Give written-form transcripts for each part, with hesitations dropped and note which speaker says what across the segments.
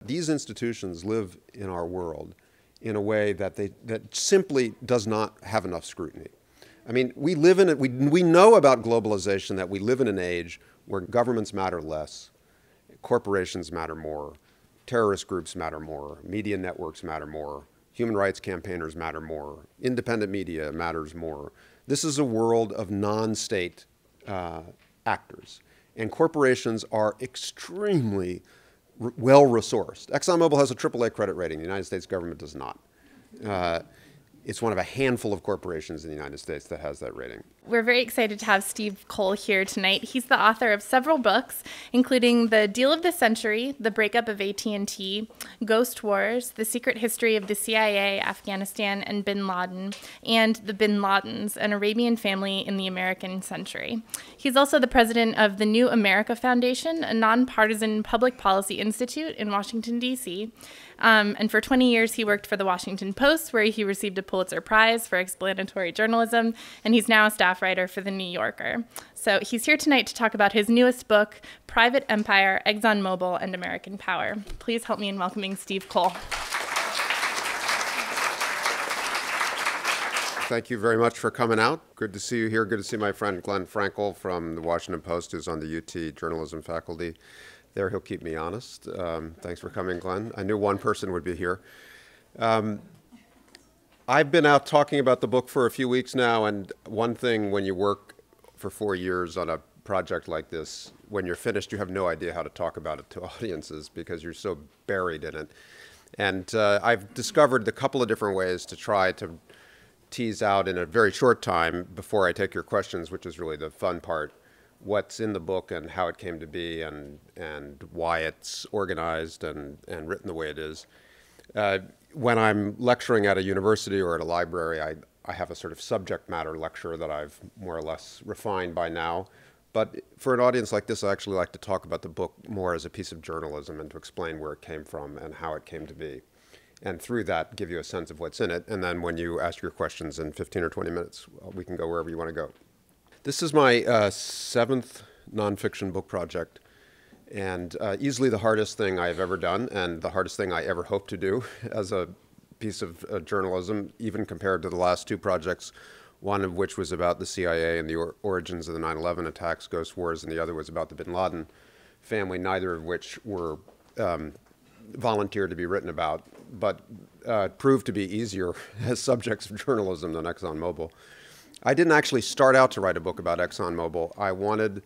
Speaker 1: These institutions live in our world in a way that simply does not have enough scrutiny. I mean, we know about globalization, that we live in an age where governments matter less, corporations matter more, terrorist groups matter more, media networks matter more, human rights campaigners matter more, independent media matters more. This is a world of non-state actors, and corporations are extremely well-resourced. ExxonMobil has a AAA credit rating. The United States government does not. It's one of a handful of corporations in the United States that has that rating.
Speaker 2: We're very excited to have Steve Coll here tonight. He's the author of several books, including The Deal of the Century, The Breakup of AT&T, Ghost Wars, The Secret History of the CIA, Afghanistan, and Bin Laden, and The Bin Ladens, An Arabian Family in the American Century. He's also the president of the New America Foundation, a nonpartisan public policy institute in Washington, D.C., and for 20 years, he worked for the Washington Post, where he received a Pulitzer Prize for explanatory journalism, and he's now a staff writer for The New Yorker. So he's here tonight to talk about his newest book, Private Empire, ExxonMobil, and American Power. Please help me in welcoming Steve Coll.
Speaker 1: Thank you very much for coming out. Good to see you here. Good to see my friend Glenn Frankel from the Washington Post, who's on the UT journalism faculty. There, he'll keep me honest. Thanks for coming, Glenn. I knew one person would be here. I've been out talking about the book for a few weeks now, and one thing when you work for 4 years on a project like this, when you're finished, you have no idea how to talk about it to audiences because you're so buried in it. And I've discovered a couple of different ways to try to tease out in a very short time before I take your questions, which is really the fun part, what's in the book and how it came to be and why it's organized and written the way it is. When I'm lecturing at a university or at a library, I have a sort of subject matter lecture that I've more or less refined by now. But for an audience like this, I actually like to talk about the book more as a piece of journalism and to explain where it came from and how it came to be. And through that, give you a sense of what's in it. And then when you ask your questions in 15 or 20 minutes, we can go wherever you want to go. This is my seventh nonfiction book project, and easily the hardest thing I've ever done, and the hardest thing I ever hope to do as a piece of journalism, even compared to the last two projects, one of which was about the CIA and the origins of the 9/11 attacks, Ghost Wars, and the other was about the Bin Laden family, neither of which were volunteered to be written about, but proved to be easier as subjects of journalism than ExxonMobil. I didn't actually start out to write a book about ExxonMobil. I wanted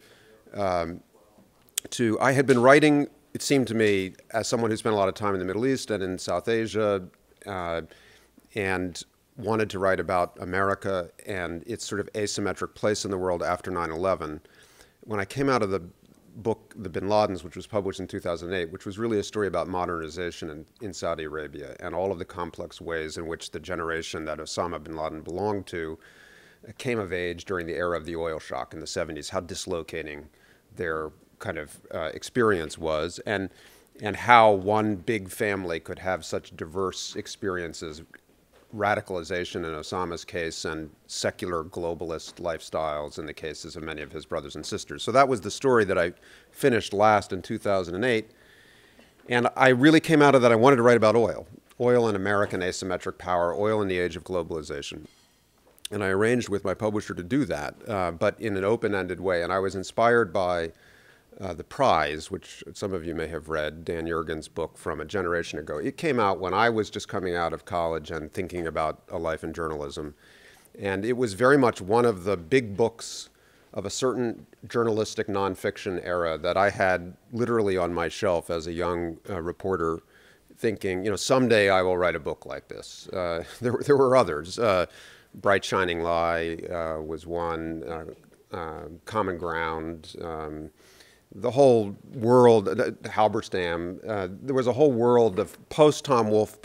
Speaker 1: I had been writing, it seemed to me, as someone who spent a lot of time in the Middle East and in South Asia, and wanted to write about America and its sort of asymmetric place in the world after 9/11. When I came out of the book, The Bin Ladens, which was published in 2008, which was really a story about modernization in Saudi Arabia and all of the complex ways in which the generation that Osama bin Laden belonged to came of age during the era of the oil shock in the 70s, how dislocating their kind of experience was, and how one big family could have such diverse experiences, radicalization in Osama's case and secular globalist lifestyles in the cases of many of his brothers and sisters. So that was the story that I finished last in 2008. And I really came out of that, I wanted to write about oil and American asymmetric power, oil in the age of globalization. And I arranged with my publisher to do that, but in an open-ended way. And I was inspired by The Prize, which some of you may have read, Dan Yergin's book from a generation ago. It came out when I was just coming out of college and thinking about a life in journalism. And it was very much one of the big books of a certain journalistic nonfiction era that I had literally on my shelf as a young reporter, thinking, you know, someday I will write a book like this. There were others. Bright Shining Lie was one, Common Ground, the whole world, Halberstam, there was a whole world of post-Tom Wolfe,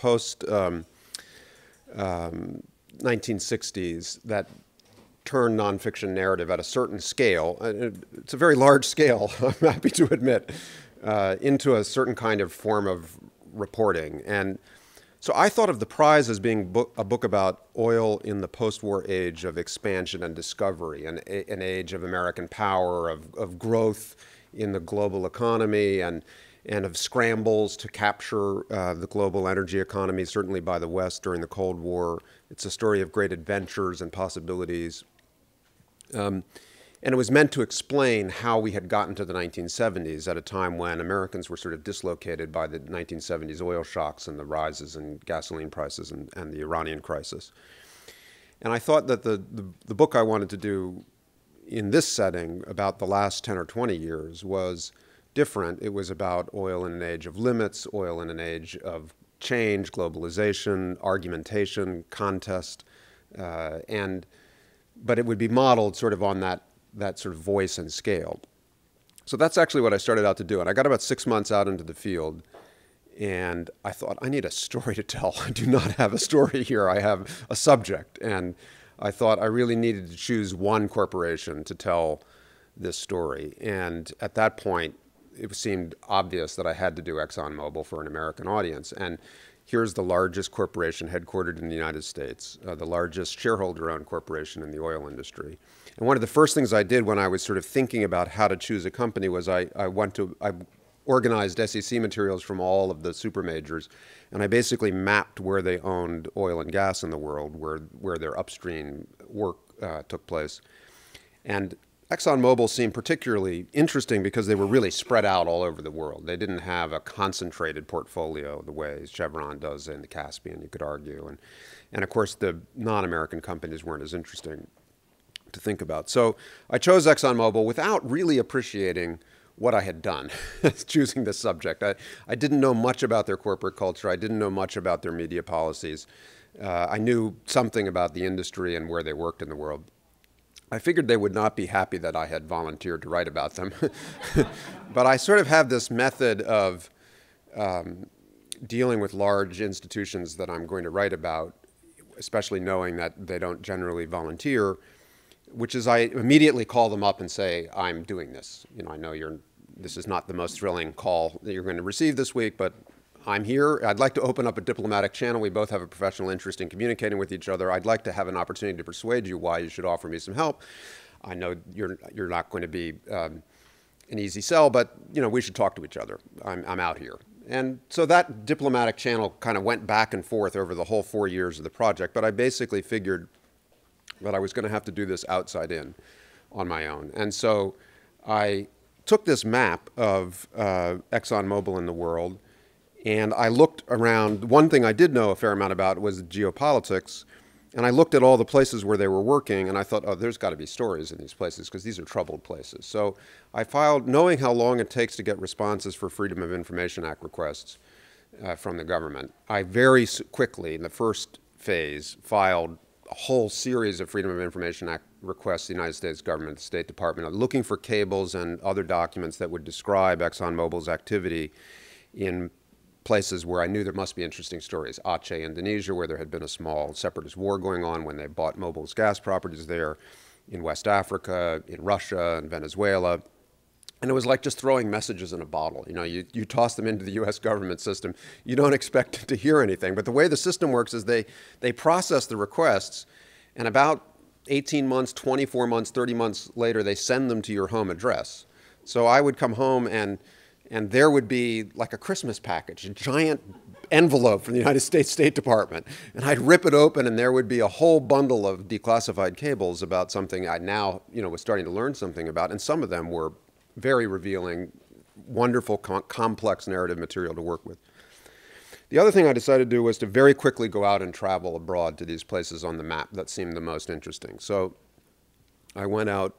Speaker 1: post-1960s that turned nonfiction narrative at a certain scale. It's a very large scale, I'm happy to admit, into a certain kind of form of reporting. And so I thought of The Prize as being a book about oil in the post-war age of expansion and discovery, an age of American power, of growth in the global economy, and and of scrambles to capture the global energy economy, certainly by the West during the Cold War. It's a story of great adventures and possibilities. And it was meant to explain how we had gotten to the 1970s at a time when Americans were sort of dislocated by the 1970s oil shocks and the rises in gasoline prices and the Iranian crisis. And I thought that the book I wanted to do in this setting about the last 10 or 20 years was different. It was about oil in an age of limits, oil in an age of change, globalization, argumentation, contest, but it would be modeled sort of on that sort of voice and scale. So that's actually what I started out to do. And I got about 6 months out into the field, and I thought, I need a story to tell. I do not have a story here. I have a subject. And I thought I really needed to choose one corporation to tell this story. And at that point, it seemed obvious that I had to do ExxonMobil for an American audience. And here's the largest corporation headquartered in the United States, the largest shareholder-owned corporation in the oil industry. And one of the first things I did when I was sort of thinking about how to choose a company was I organized SEC materials from all of the super majors, and I basically mapped where they owned oil and gas in the world, where their upstream work took place. And ExxonMobil seemed particularly interesting because they were really spread out all over the world. They didn't have a concentrated portfolio the way Chevron does in the Caspian, you could argue. And of course, the non-American companies weren't as interesting to think about. So I chose ExxonMobil without really appreciating what I had done choosing this subject. I didn't know much about their corporate culture. I didn't know much about their media policies. I knew something about the industry and where they worked in the world. I figured they would not be happy that I had volunteered to write about them. But I sort of have this method of dealing with large institutions that I'm going to write about, especially knowing that they don't generally volunteer, which is I immediately call them up and say, I'm doing this. You know, I know this is not the most thrilling call that you're going to receive this week, but I'm here. I'd like to open up a diplomatic channel. We both have a professional interest in communicating with each other. I'd like to have an opportunity to persuade you why you should offer me some help. I know you're not going to be an easy sell, but you know we should talk to each other. I'm out here. And so that diplomatic channel kind of went back and forth over the whole 4 years of the project, but I basically figured that I was going to have to do this outside in on my own. And so I took this map of ExxonMobil in the world, and I looked around. One thing I did know a fair amount about was geopolitics, and I looked at all the places where they were working, and I thought, oh, there's got to be stories in these places because these are troubled places. So I filed, knowing how long it takes to get responses for Freedom of Information Act requests from the government, I very quickly, in the first phase, filed a whole series of Freedom of Information Act requests to the United States government, the State Department, looking for cables and other documents that would describe ExxonMobil's activity in places where I knew there must be interesting stories. Aceh, Indonesia, where there had been a small separatist war going on when they bought Mobil's gas properties there, in West Africa, in Russia, and Venezuela. And it was like just throwing messages in a bottle. You know, you toss them into the U.S. government system. You don't expect to hear anything. But the way the system works is they process the requests, and about 18 months, 24 months, 30 months later, they send them to your home address. So I would come home and there would be like a Christmas package, a giant envelope from the United States State Department. And I'd rip it open, and there would be a whole bundle of declassified cables about something I now, was starting to learn something about. And some of them were very revealing, wonderful, complex narrative material to work with. The other thing I decided to do was to very quickly go out and travel abroad to these places on the map that seemed the most interesting. So I went out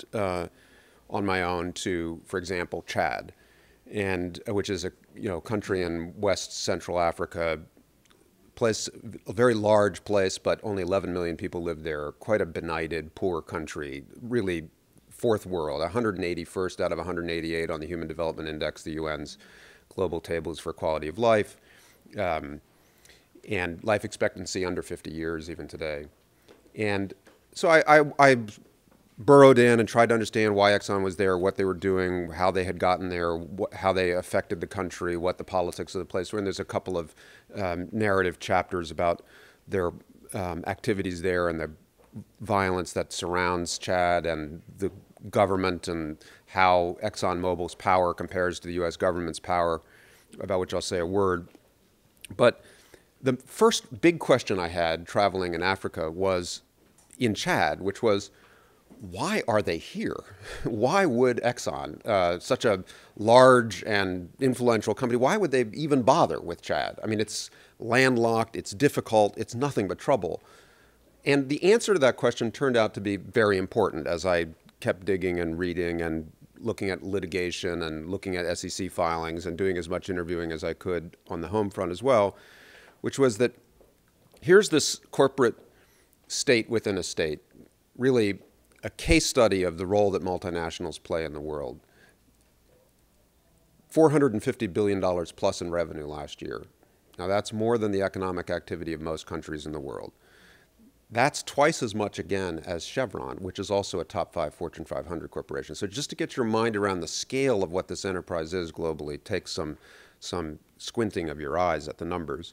Speaker 1: on my own to, for example, Chad, which is a country in West Central Africa, a very large place, but only 11 million people live there. Quite a benighted, poor country, really fourth world, 181st out of 188 on the Human Development Index, the UN's global tables for quality of life, and life expectancy under 50 years even today. And so I burrowed in and tried to understand why Exxon was there, what they were doing, how they had gotten there, how they affected the country, what the politics of the place were. And there's a couple of narrative chapters about their activities there and the violence that surrounds Chad and the government and how ExxonMobil's power compares to the U.S. government's power. about which I'll say a word. But the first big question I had traveling in Africa was in Chad, which was, why are they here? Why would Exxon, such a large and influential company, why would they even bother with Chad? I mean, it's landlocked, it's difficult, it's nothing but trouble. And the answer to that question turned out to be very important as I kept digging and reading and looking at litigation and looking at SEC filings and doing as much interviewing as I could on the home front as well, which was that here's this corporate state within a state, really a case study of the role that multinationals play in the world. $450 billion plus in revenue last year. Now that's more than the economic activity of most countries in the world. That's twice as much again as Chevron, which is also a top 5 Fortune 500 corporation. So just to get your mind around the scale of what this enterprise is globally takes some squinting of your eyes at the numbers.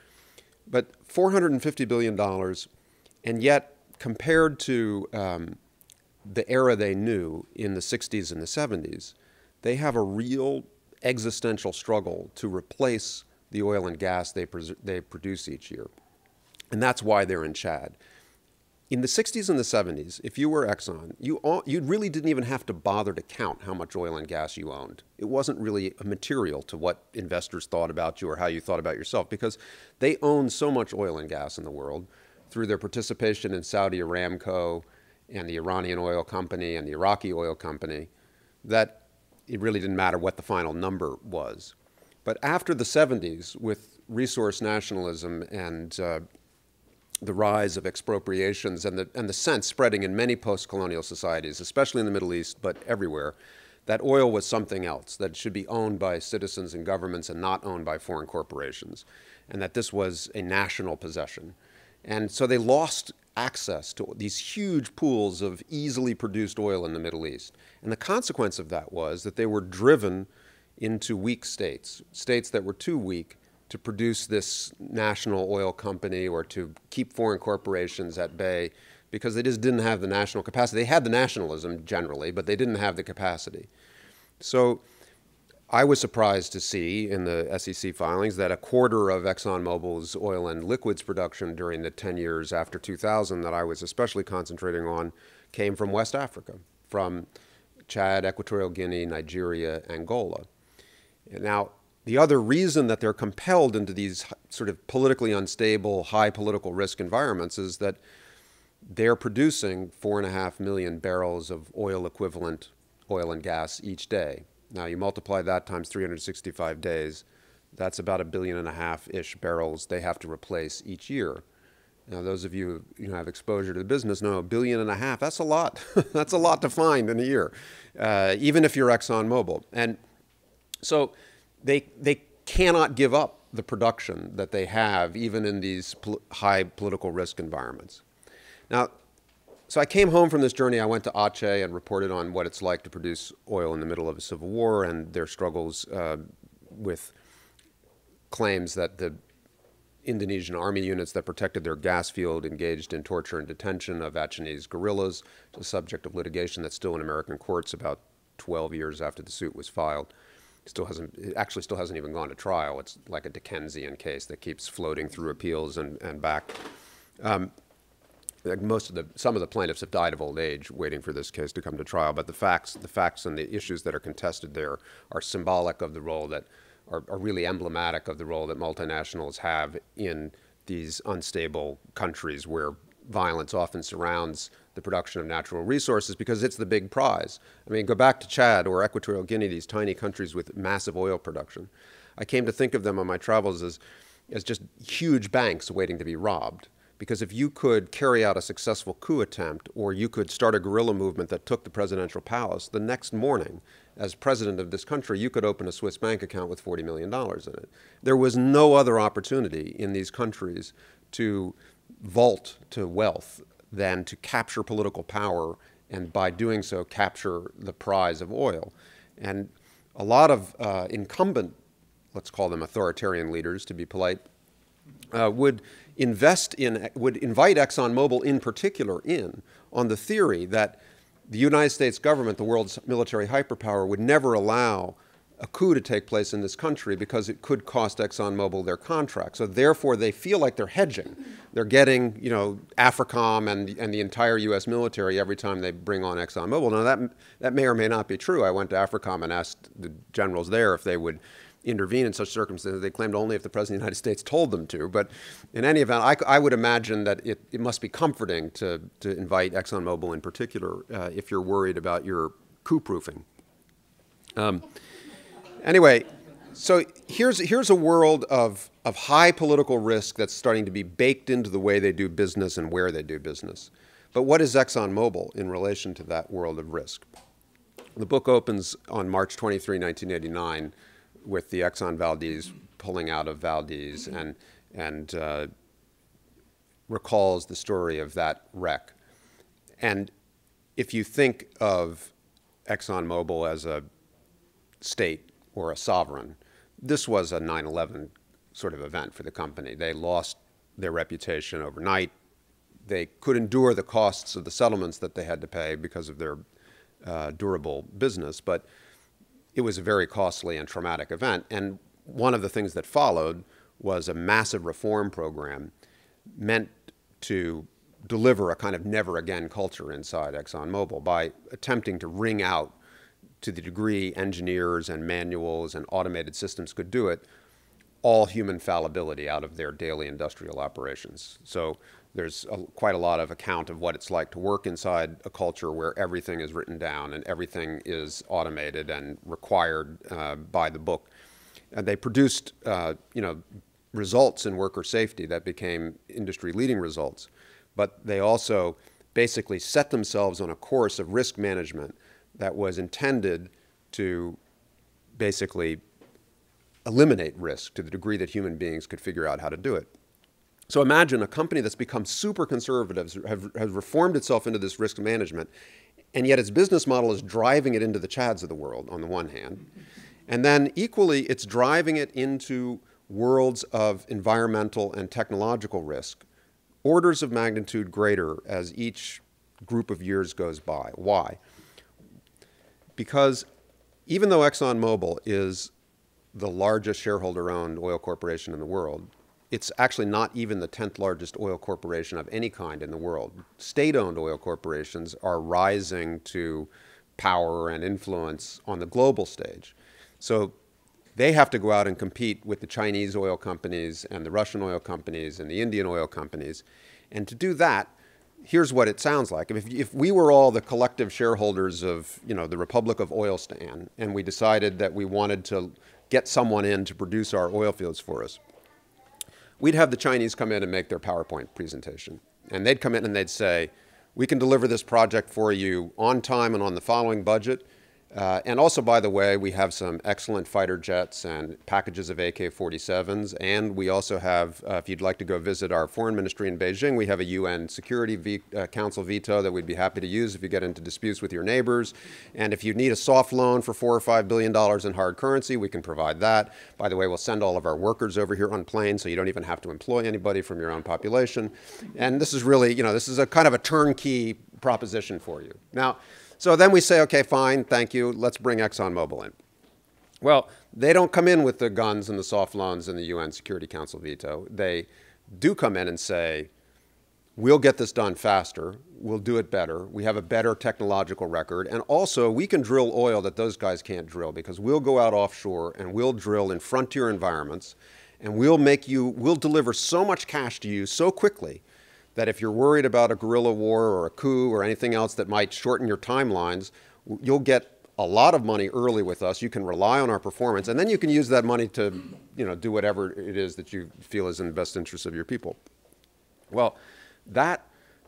Speaker 1: But $450 billion, and yet compared to the era they knew in the 60s and the 70s, they have a real existential struggle to replace the oil and gas they produce each year. And that's why they're in Chad. In the 60s and the 70s, if you were Exxon, you really didn't even have to bother to count how much oil and gas you owned. It wasn't really a material to what investors thought about you or how you thought about yourself, because they own so much oil and gas in the world through their participation in Saudi Aramco and the Iranian oil company and the Iraqi oil company, that it really didn't matter what the final number was. But after the 70s, with resource nationalism and the rise of expropriations and the sense spreading in many post-colonial societies, especially in the Middle East, but everywhere, that oil was something else, that it should be owned by citizens and governments and not owned by foreign corporations, and that this was a national possession. And so they lost access to these huge pools of easily produced oil in the Middle East. And the consequence of that was that they were driven into weak states, states that were too weak to produce this national oil company or to keep foreign corporations at bay, because they just didn't have the national capacity. They had the nationalism generally, but they didn't have the capacity. So I was surprised to see in the SEC filings that a quarter of ExxonMobil's oil and liquids production during the 10 years after 2000 that I was especially concentrating on came from West Africa, from Chad, Equatorial Guinea, Nigeria, Angola. Now, the other reason that they're compelled into these sort of politically unstable, high political risk environments is that they're producing 4.5 million barrels of oil equivalent oil and gas each day. Now, you multiply that times 365 days, that's about 1.5 billion-ish barrels they have to replace each year. Now, those of you who have exposure to the business know 1.5 billion, that's a lot. That's a lot to find in a year, even if you're ExxonMobil. And so they cannot give up the production that they have, even in these high political risk environments. Now, so I came home from this journey. I went to Aceh and reported on what it's like to produce oil in the middle of a civil war and their struggles with claims that the Indonesian army units that protected their gas field engaged in torture and detention of Achenese guerrillas, the subject of litigation that's still in American courts about 12 years after the suit was filed. It actually still hasn't even gone to trial. It's like a Dickensian case that keeps floating through appeals and back. Some of the plaintiffs have died of old age waiting for this case to come to trial, but the facts and the issues that are contested there are symbolic of the role that are really emblematic of the role that multinationals have in these unstable countries where violence often surrounds the production of natural resources because it's the big prize. I mean, go back to Chad or Equatorial Guinea, these tiny countries with massive oil production. I came to think of them on my travels as just huge banks waiting to be robbed. Because if you could carry out a successful coup attempt, or you could start a guerrilla movement that took the presidential palace, the next morning, as president of this country, you could open a Swiss bank account with $40 million in it. There was no other opportunity in these countries to vault to wealth than to capture political power, and by doing so, capture the prize of oil. And a lot of incumbent, let's call them authoritarian leaders, to be polite, would invite ExxonMobil in particular on the theory that the United States government, the world's military hyperpower, would never allow a coup to take place in this country because it could cost ExxonMobil their contract. So therefore, they feel like they're hedging. They're getting, AFRICOM and the entire U.S. military every time they bring on ExxonMobil. Now, that may or may not be true. I went to AFRICOM and asked the generals there if they would intervene in such circumstances. They claimed only if the President of the United States told them to. But in any event, I would imagine that it must be comforting to invite ExxonMobil in particular if you're worried about your coup-proofing. Anyway, so here's a world of high political risk that's starting to be baked into the way they do business and where they do business. But what is ExxonMobil in relation to that world of risk? The book opens on March 23, 1989, with the Exxon Valdez pulling out of Valdez and recalls the story of that wreck. And if you think of ExxonMobil as a state or a sovereign, this was a 9/11 sort of event for the company. They lost their reputation overnight. They could endure the costs of the settlements that they had to pay because of their durable business, but it was a very costly and traumatic event. And one of the things that followed was a massive reform program meant to deliver a kind of never again culture inside ExxonMobil by attempting to wring out, to the degree engineers and manuals and automated systems could do it, all human fallibility out of their daily industrial operations. So there's quite a lot of account of what it's like to work inside a culture where everything is written down and everything is automated and required by the book. And they produced, results in worker safety that became industry-leading results. But they also basically set themselves on a course of risk management that was intended to basically eliminate risk to the degree that human beings could figure out how to do it. So imagine a company that's become super conservative, has reformed itself into this risk management, and yet its business model is driving it into the Chads of the world, on the one hand. And then equally, it's driving it into worlds of environmental and technological risk, orders of magnitude greater as each group of years goes by. Why? Because even though ExxonMobil is the largest shareholder-owned oil corporation in the world, it's actually not even the 10th largest oil corporation of any kind in the world. State-owned oil corporations are rising to power and influence on the global stage. So they have to go out and compete with the Chinese oil companies and the Russian oil companies and the Indian oil companies. And to do that, here's what it sounds like. If we were all the collective shareholders of, the Republic of Oilstan, and we decided that we wanted to get someone in to produce our oil fields for us, we'd have the Chinese come in and make their PowerPoint presentation. And they'd come in and they'd say, we can deliver this project for you on time and on the following budget. And also, by the way, we have some excellent fighter jets and packages of AK-47s. And we also have, if you'd like to go visit our foreign ministry in Beijing, we have a UN Security Council veto that we'd be happy to use if you get into disputes with your neighbors. And if you need a soft loan for $4 or $5 billion in hard currency, we can provide that. By the way, we'll send all of our workers over here on planes, so you don't even have to employ anybody from your own population. And this is really, this is a kind of a turnkey proposition for you. Now, so then we say, okay, fine, thank you, let's bring ExxonMobil in. Well, they don't come in with the guns and the soft loans and the UN Security Council veto. They do come in and say, we'll get this done faster, we'll do it better, we have a better technological record, and also we can drill oil that those guys can't drill because we'll go out offshore and we'll drill in frontier environments and we'll deliver so much cash to you so quickly that if you're worried about a guerrilla war or a coup or anything else that might shorten your timelines, you'll get a lot of money early with us. You can rely on our performance, and then you can use that money to, do whatever it is that you feel is in the best interest of your people. Well, that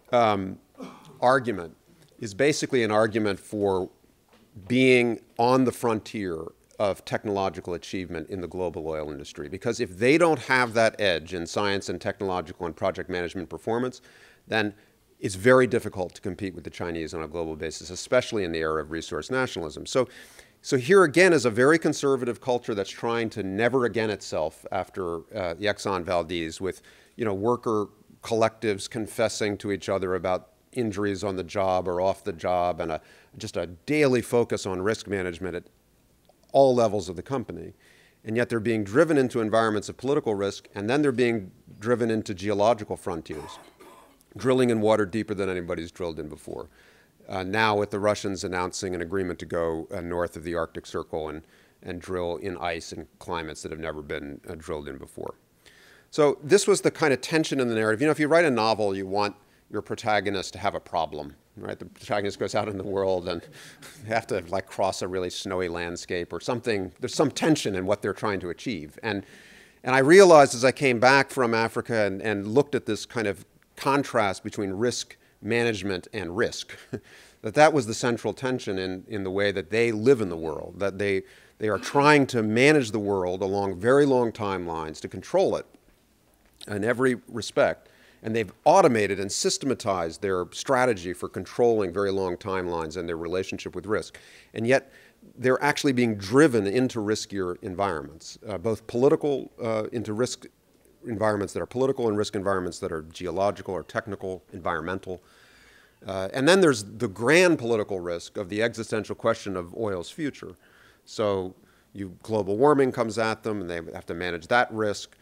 Speaker 1: argument is basically an argument for being on the frontier of technological achievement in the global oil industry. Because if they don't have that edge in science and technological and project management performance, then it's very difficult to compete with the Chinese on a global basis, especially in the era of resource nationalism. So here again is a very conservative culture that's trying to never again itself after the Exxon Valdez with, worker collectives confessing to each other about injuries on the job or off the job and just a daily focus on risk management all levels of the company. And yet they're being driven into environments of political risk, and then they're being driven into geological frontiers, drilling in water deeper than anybody's drilled in before. Now with the Russians announcing an agreement to go north of the Arctic Circle and drill in ice and climates that have never been drilled in before. So this was the kind of tension in the narrative. You know, if you write a novel, you want your protagonist to have a problem, right? The protagonist goes out in the world and they have to like cross a really snowy landscape or something. There's some tension in what they're trying to achieve. And I realized as I came back from Africa and looked at this kind of contrast between risk management and risk, that was the central tension in the way that they live in the world, that they are trying to manage the world along very long timelines to control it in every respect. And they've automated and systematized their strategy for controlling very long timelines and their relationship with risk. And yet, they're actually being driven into riskier environments, both political, into risk environments that are political and risk environments that are geological or technical, environmental. And then there's the grand political risk of the existential question of oil's future. So global warming comes at them, and they have to manage that risk.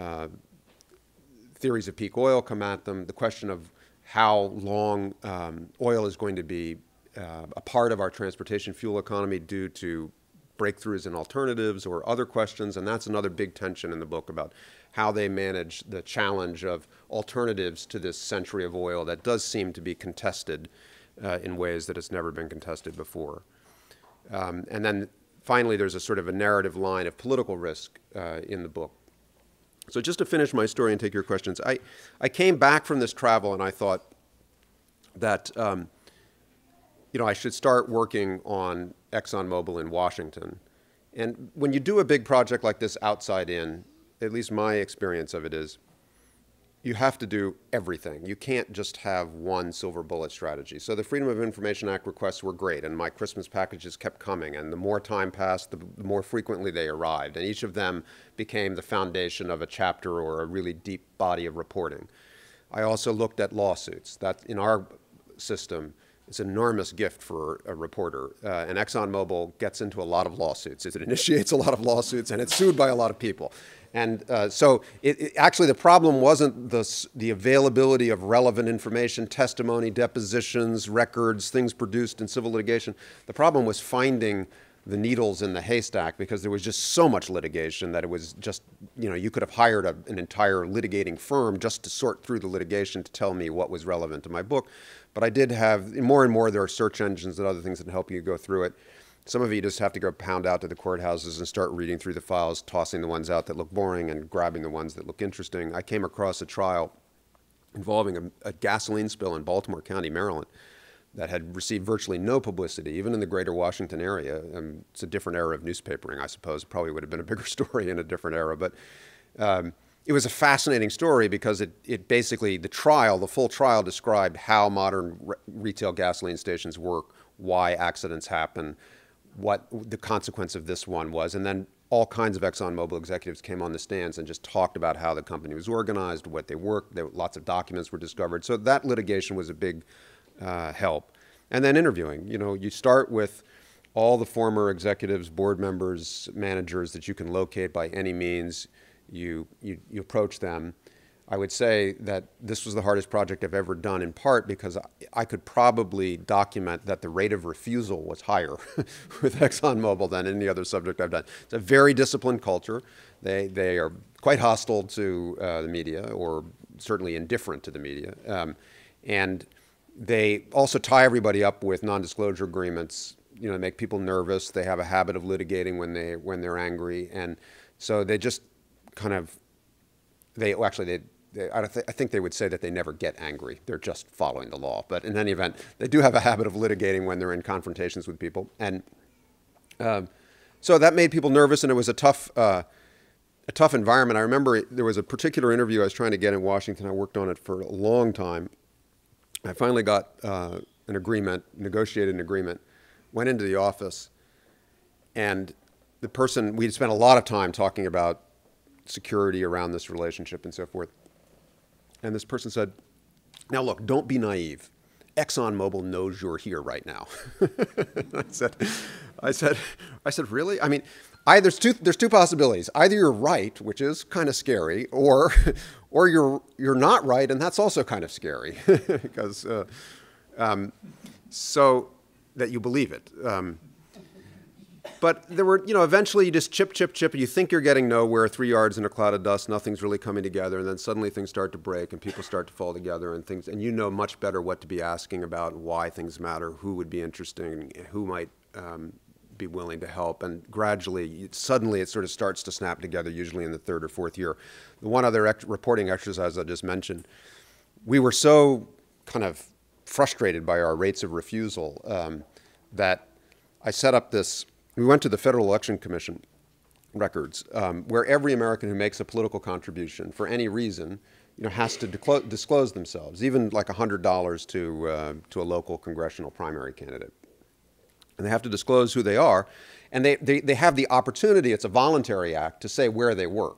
Speaker 1: Theories of peak oil come at them. The question of how long oil is going to be a part of our transportation fuel economy due to breakthroughs in alternatives or other questions, and that's another big tension in the book about how they manage the challenge of alternatives to this century of oil that does seem to be contested in ways that it's never been contested before. And then finally, there's a sort of a narrative line of political risk in the book. So just to finish my story and take your questions, I came back from this travel and I thought that I should start working on ExxonMobil in Washington. And when you do a big project like this outside in, at least my experience of it is, you have to do everything. You can't just have one silver bullet strategy. So the Freedom of Information Act requests were great, and my Christmas packages kept coming, and the more time passed, the more frequently they arrived, and each of them became the foundation of a chapter or a really deep body of reporting. I also looked at lawsuits. That, in our system, is an enormous gift for a reporter, and ExxonMobil gets into a lot of lawsuits. It initiates a lot of lawsuits, and it's sued by a lot of people. And so actually the problem wasn't the availability of relevant information, testimony, depositions, records, things produced in civil litigation. The problem was finding the needles in the haystack, because there was just so much litigation that it was just, you could have hired an entire litigating firm just to sort through the litigation to tell me what was relevant to my book. But I did have, more and more there are search engines and other things that help you go through it. Some of you just have to go pound out to the courthouses and start reading through the files, tossing the ones out that look boring and grabbing the ones that look interesting. I came across a trial involving a gasoline spill in Baltimore County, Maryland, that had received virtually no publicity, even in the greater Washington area. It's a different era of newspapering, I suppose. Probably would have been a bigger story in a different era. But it was a fascinating story because it basically, the full trial described how modern retail gasoline stations work, why accidents happen, what the consequence of this one was. And then all kinds of ExxonMobil executives came on the stands and just talked about how the company was organized, what they worked. Lots of documents were discovered. So that litigation was a big help. And then interviewing. You start with all the former executives, board members, managers that you can locate by any means. You approach them. I would say that this was the hardest project I've ever done, in part because I could probably document that the rate of refusal was higher with ExxonMobil than any other subject I've done. It's a very disciplined culture. They are quite hostile to the media, or certainly indifferent to the media. And they also tie everybody up with non-disclosure agreements, make people nervous. They have a habit of litigating when they're angry. And so they just kind of, I think they would say that they never get angry. They're just following the law. But in any event, they do have a habit of litigating when they're in confrontations with people. And so that made people nervous, and it was a tough environment. I remember there was a particular interview I was trying to get in Washington. I worked on it for a long time. I finally got an agreement, negotiated an agreement, went into the office, and the person, we'd spent a lot of time talking about security around this relationship and so forth. And this person said, "Now look, don't be naive. ExxonMobil knows you're here right now." I said, I said, really? I mean, there's two possibilities. Either you're right, which is kind of scary, or you're not right, and that's also kind of scary, because so that you believe it. But there were, eventually you just chip, and you think you're getting nowhere, 3 yards in a cloud of dust, nothing's really coming together, and then suddenly things start to break and people start to fall together and you know much better what to be asking about, why things matter, who would be interesting, who might be willing to help, and gradually, suddenly it sort of starts to snap together, usually in the third or fourth year. The one other reporting exercise I just mentioned, we were so kind of frustrated by our rates of refusal that I set up this. We went to the Federal Election Commission records, where every American who makes a political contribution for any reason, has to disclose themselves, even like $100 to a local congressional primary candidate. And they have to disclose who they are, and they have the opportunity, it's a voluntary act, to say where they work.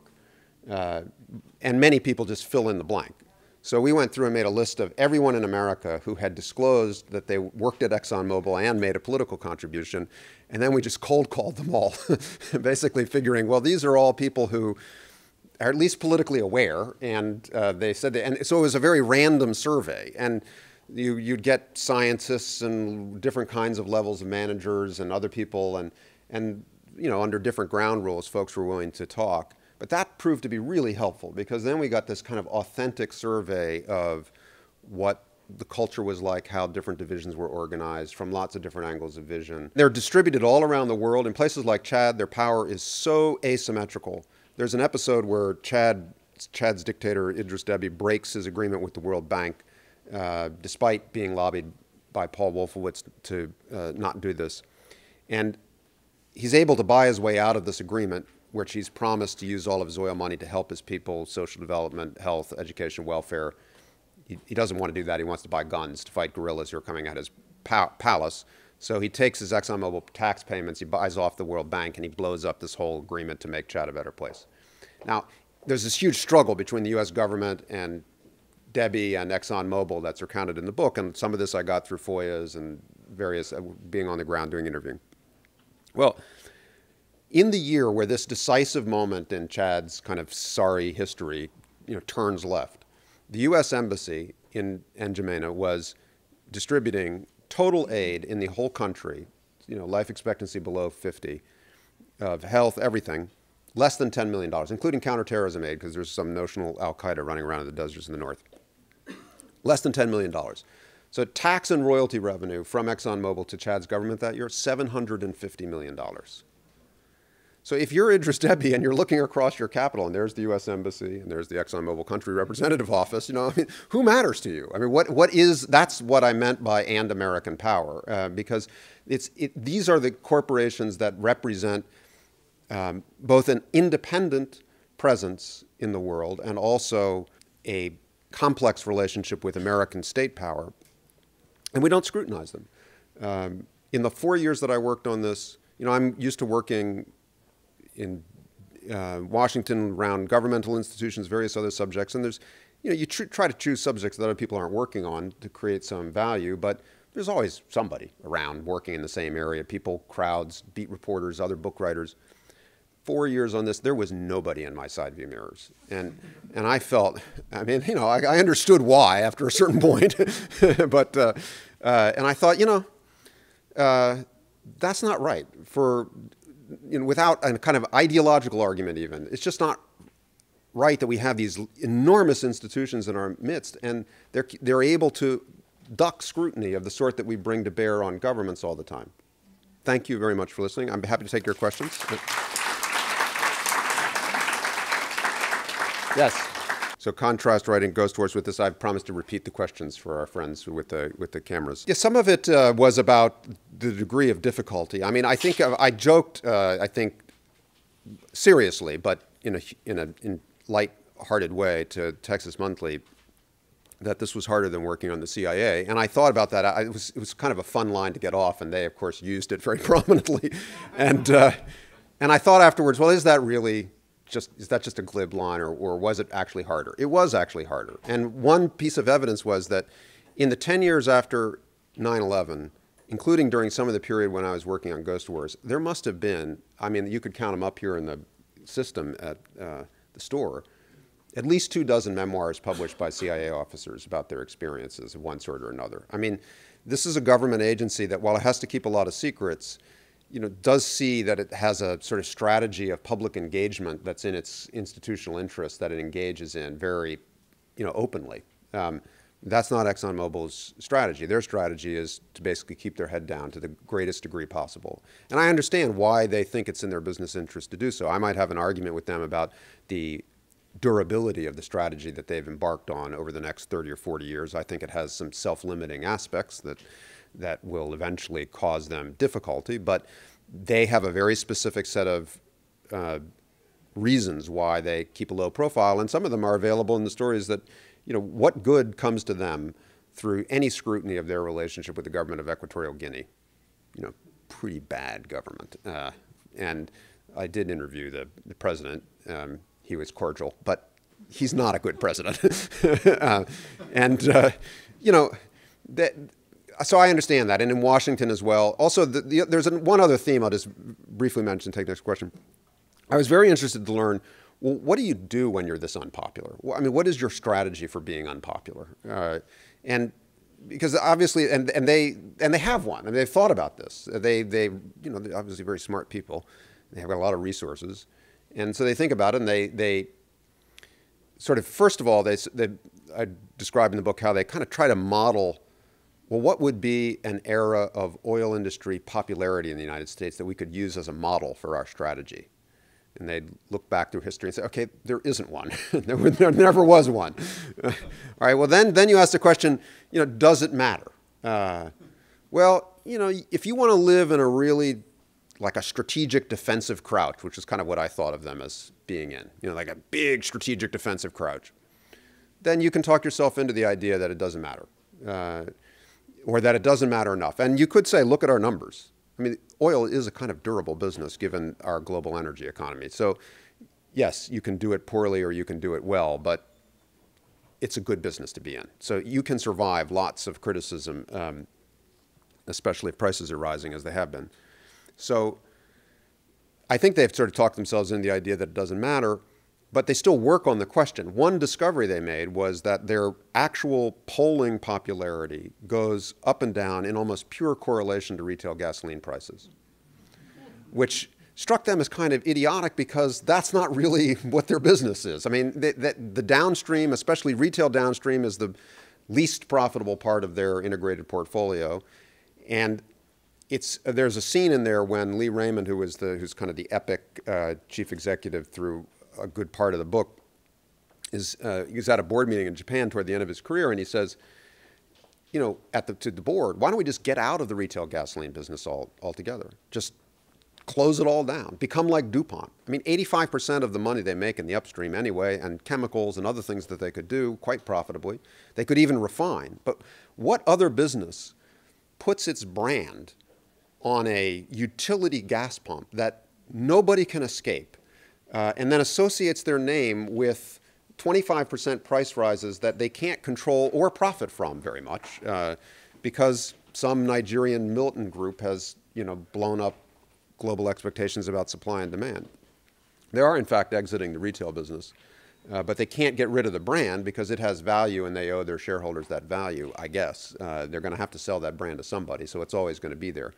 Speaker 1: And many people just fill in the blank. So we went through and made a list of everyone in America who had disclosed that they worked at ExxonMobil and made a political contribution, and then we just cold called them all, basically figuring, well, these are all people who are at least politically aware, and they said that, and so it was a very random survey, and you'd get scientists and different kinds of levels of managers and other people, and under different ground rules, folks were willing to talk. But that proved to be really helpful, because then we got this kind of authentic survey of what the culture was like, how different divisions were organized from lots of different angles of vision. They're distributed all around the world. In places like Chad, their power is so asymmetrical. There's an episode where Chad's dictator, Idris Deby, breaks his agreement with the World Bank, despite being lobbied by Paul Wolfowitz to not do this. And he's able to buy his way out of this agreement, which he's promised to use all of his oil money to help his people, social development, health, education, welfare. He doesn't want to do that. He wants to buy guns to fight guerrillas who are coming at his palace. So he takes his ExxonMobil tax payments, he buys off the World Bank, and he blows up this whole agreement to make Chad a better place. Now, there's this huge struggle between the U.S. government and Deby and ExxonMobil that's recounted in the book, and some of this I got through FOIAs and various, being on the ground doing interviewing. Well, in the year where this decisive moment in Chad's kind of sorry history, turns left, the U.S. Embassy in N'Djamena was distributing total aid in the whole country, life expectancy below 50, of health, everything, less than $10 million, including counterterrorism aid, because there's some notional al-Qaeda running around in the deserts in the north. Less than $10 million. So tax and royalty revenue from ExxonMobil to Chad's government that year, $750 million. So if you're Idris Deby and you're looking across your capital, and there's the U.S. Embassy, and there's the ExxonMobil country representative office, who matters to you? I mean, that's what I meant by "and American power," because these are the corporations that represent both an independent presence in the world and also a complex relationship with American state power, and we don't scrutinize them. In the 4 years that I worked on this, I'm used to working in Washington around governmental institutions, various other subjects, and there's, you try to choose subjects that other people aren't working on to create some value, but there's always somebody around working in the same area, people, crowds, beat reporters, other book writers. 4 years on this, there was nobody in my side view mirrors. And I felt, I understood why after a certain point, but, and I thought, that's not right without a kind of ideological argument even. It's just not right that we have these enormous institutions in our midst, and they're able to duck scrutiny of the sort that we bring to bear on governments all the time. Thank you very much for listening. I'm happy to take your questions. Yes. So contrast writing goes towards with this. I've promised to repeat the questions for our friends with the cameras. Yeah, some of it was about the degree of difficulty. I mean, I think I joked, I think, seriously, but in light-hearted way to Texas Monthly that this was harder than working on the CIA. And I thought about that. It was kind of a fun line to get off, and they, of course, used it very prominently. And I thought afterwards, well, is that just a glib line, or was it actually harder? It was actually harder. And one piece of evidence was that in the 10 years after 9/11, including during some of the period when I was working on Ghost Wars, there must have been, I mean, you could count them up here in the system at the store, at least 24 memoirs published by CIA officers about their experiences of one sort or another. I mean, this is a government agency that, while it has to keep a lot of secrets, does see that it has a sort of strategy of public engagement that's in its institutional interest that it engages in very, openly. That's not ExxonMobil's strategy. Their strategy is to basically keep their head down to the greatest degree possible. And I understand why they think it's in their business interest to do so. I might have an argument with them about the durability of the strategy that they've embarked on over the next 30 or 40 years. I think it has some self-limiting aspects that will eventually cause them difficulty, but they have a very specific set of reasons why they keep a low profile, and some of them are available in the stories that, what good comes to them through any scrutiny of their relationship with the government of Equatorial Guinea? Pretty bad government. And I did interview the president. He was cordial, but he's not a good president. So I understand that. And in Washington as well. Also, there's one other theme I'll just briefly mention, take the next question. I was very interested to learn, well, what do you do when you're this unpopular? I mean, what is your strategy for being unpopular? And because obviously, and they have one. I mean, they've thought about this. They're obviously very smart people. They have got a lot of resources. And so they think about it, and they sort of, first of all, I describe in the book how they kind of try to model, well, what would be an era of oil industry popularity in the United States that we could use as a model for our strategy? And they'd look back through history and say, okay, there isn't one. there never was one. All right, well, then you ask the question, does it matter? Well, if you want to live in a really, like a strategic defensive crouch, which is kind of what I thought of them as being in, like a big strategic defensive crouch, then you can talk yourself into the idea that it doesn't matter, or that it doesn't matter enough. And you could say, look at our numbers. I mean, oil is a kind of durable business given our global energy economy. So yes, you can do it poorly or you can do it well, but it's a good business to be in. So you can survive lots of criticism, especially if prices are rising as they have been. So I think they've sort of talked themselves into the idea that it doesn't matter, but they still work on the question. One discovery they made was that their actual polling popularity goes up and down in almost pure correlation to retail gasoline prices, which struck them as kind of idiotic because that's not really what their business is. I mean, the downstream, especially retail downstream, is the least profitable part of their integrated portfolio. And there's a scene in there when Lee Raymond, who's kind of the epic chief executive through a good part of the book, he's at a board meeting in Japan toward the end of his career, and he says, to the board, why don't we just get out of the retail gasoline business altogether? Just close it all down. Become like DuPont. I mean, 85% of the money they make in the upstream anyway, and chemicals and other things that they could do quite profitably. They could even refine. But what other business puts its brand on a utility gas pump that nobody can escape, and then associates their name with 25% price rises that they can't control or profit from very much, because some Nigerian Milton group has, blown up global expectations about supply and demand? They are, in fact, exiting the retail business, but they can't get rid of the brand because it has value and they owe their shareholders that value, I guess. They're going to have to sell that brand to somebody, so it's always going to be there.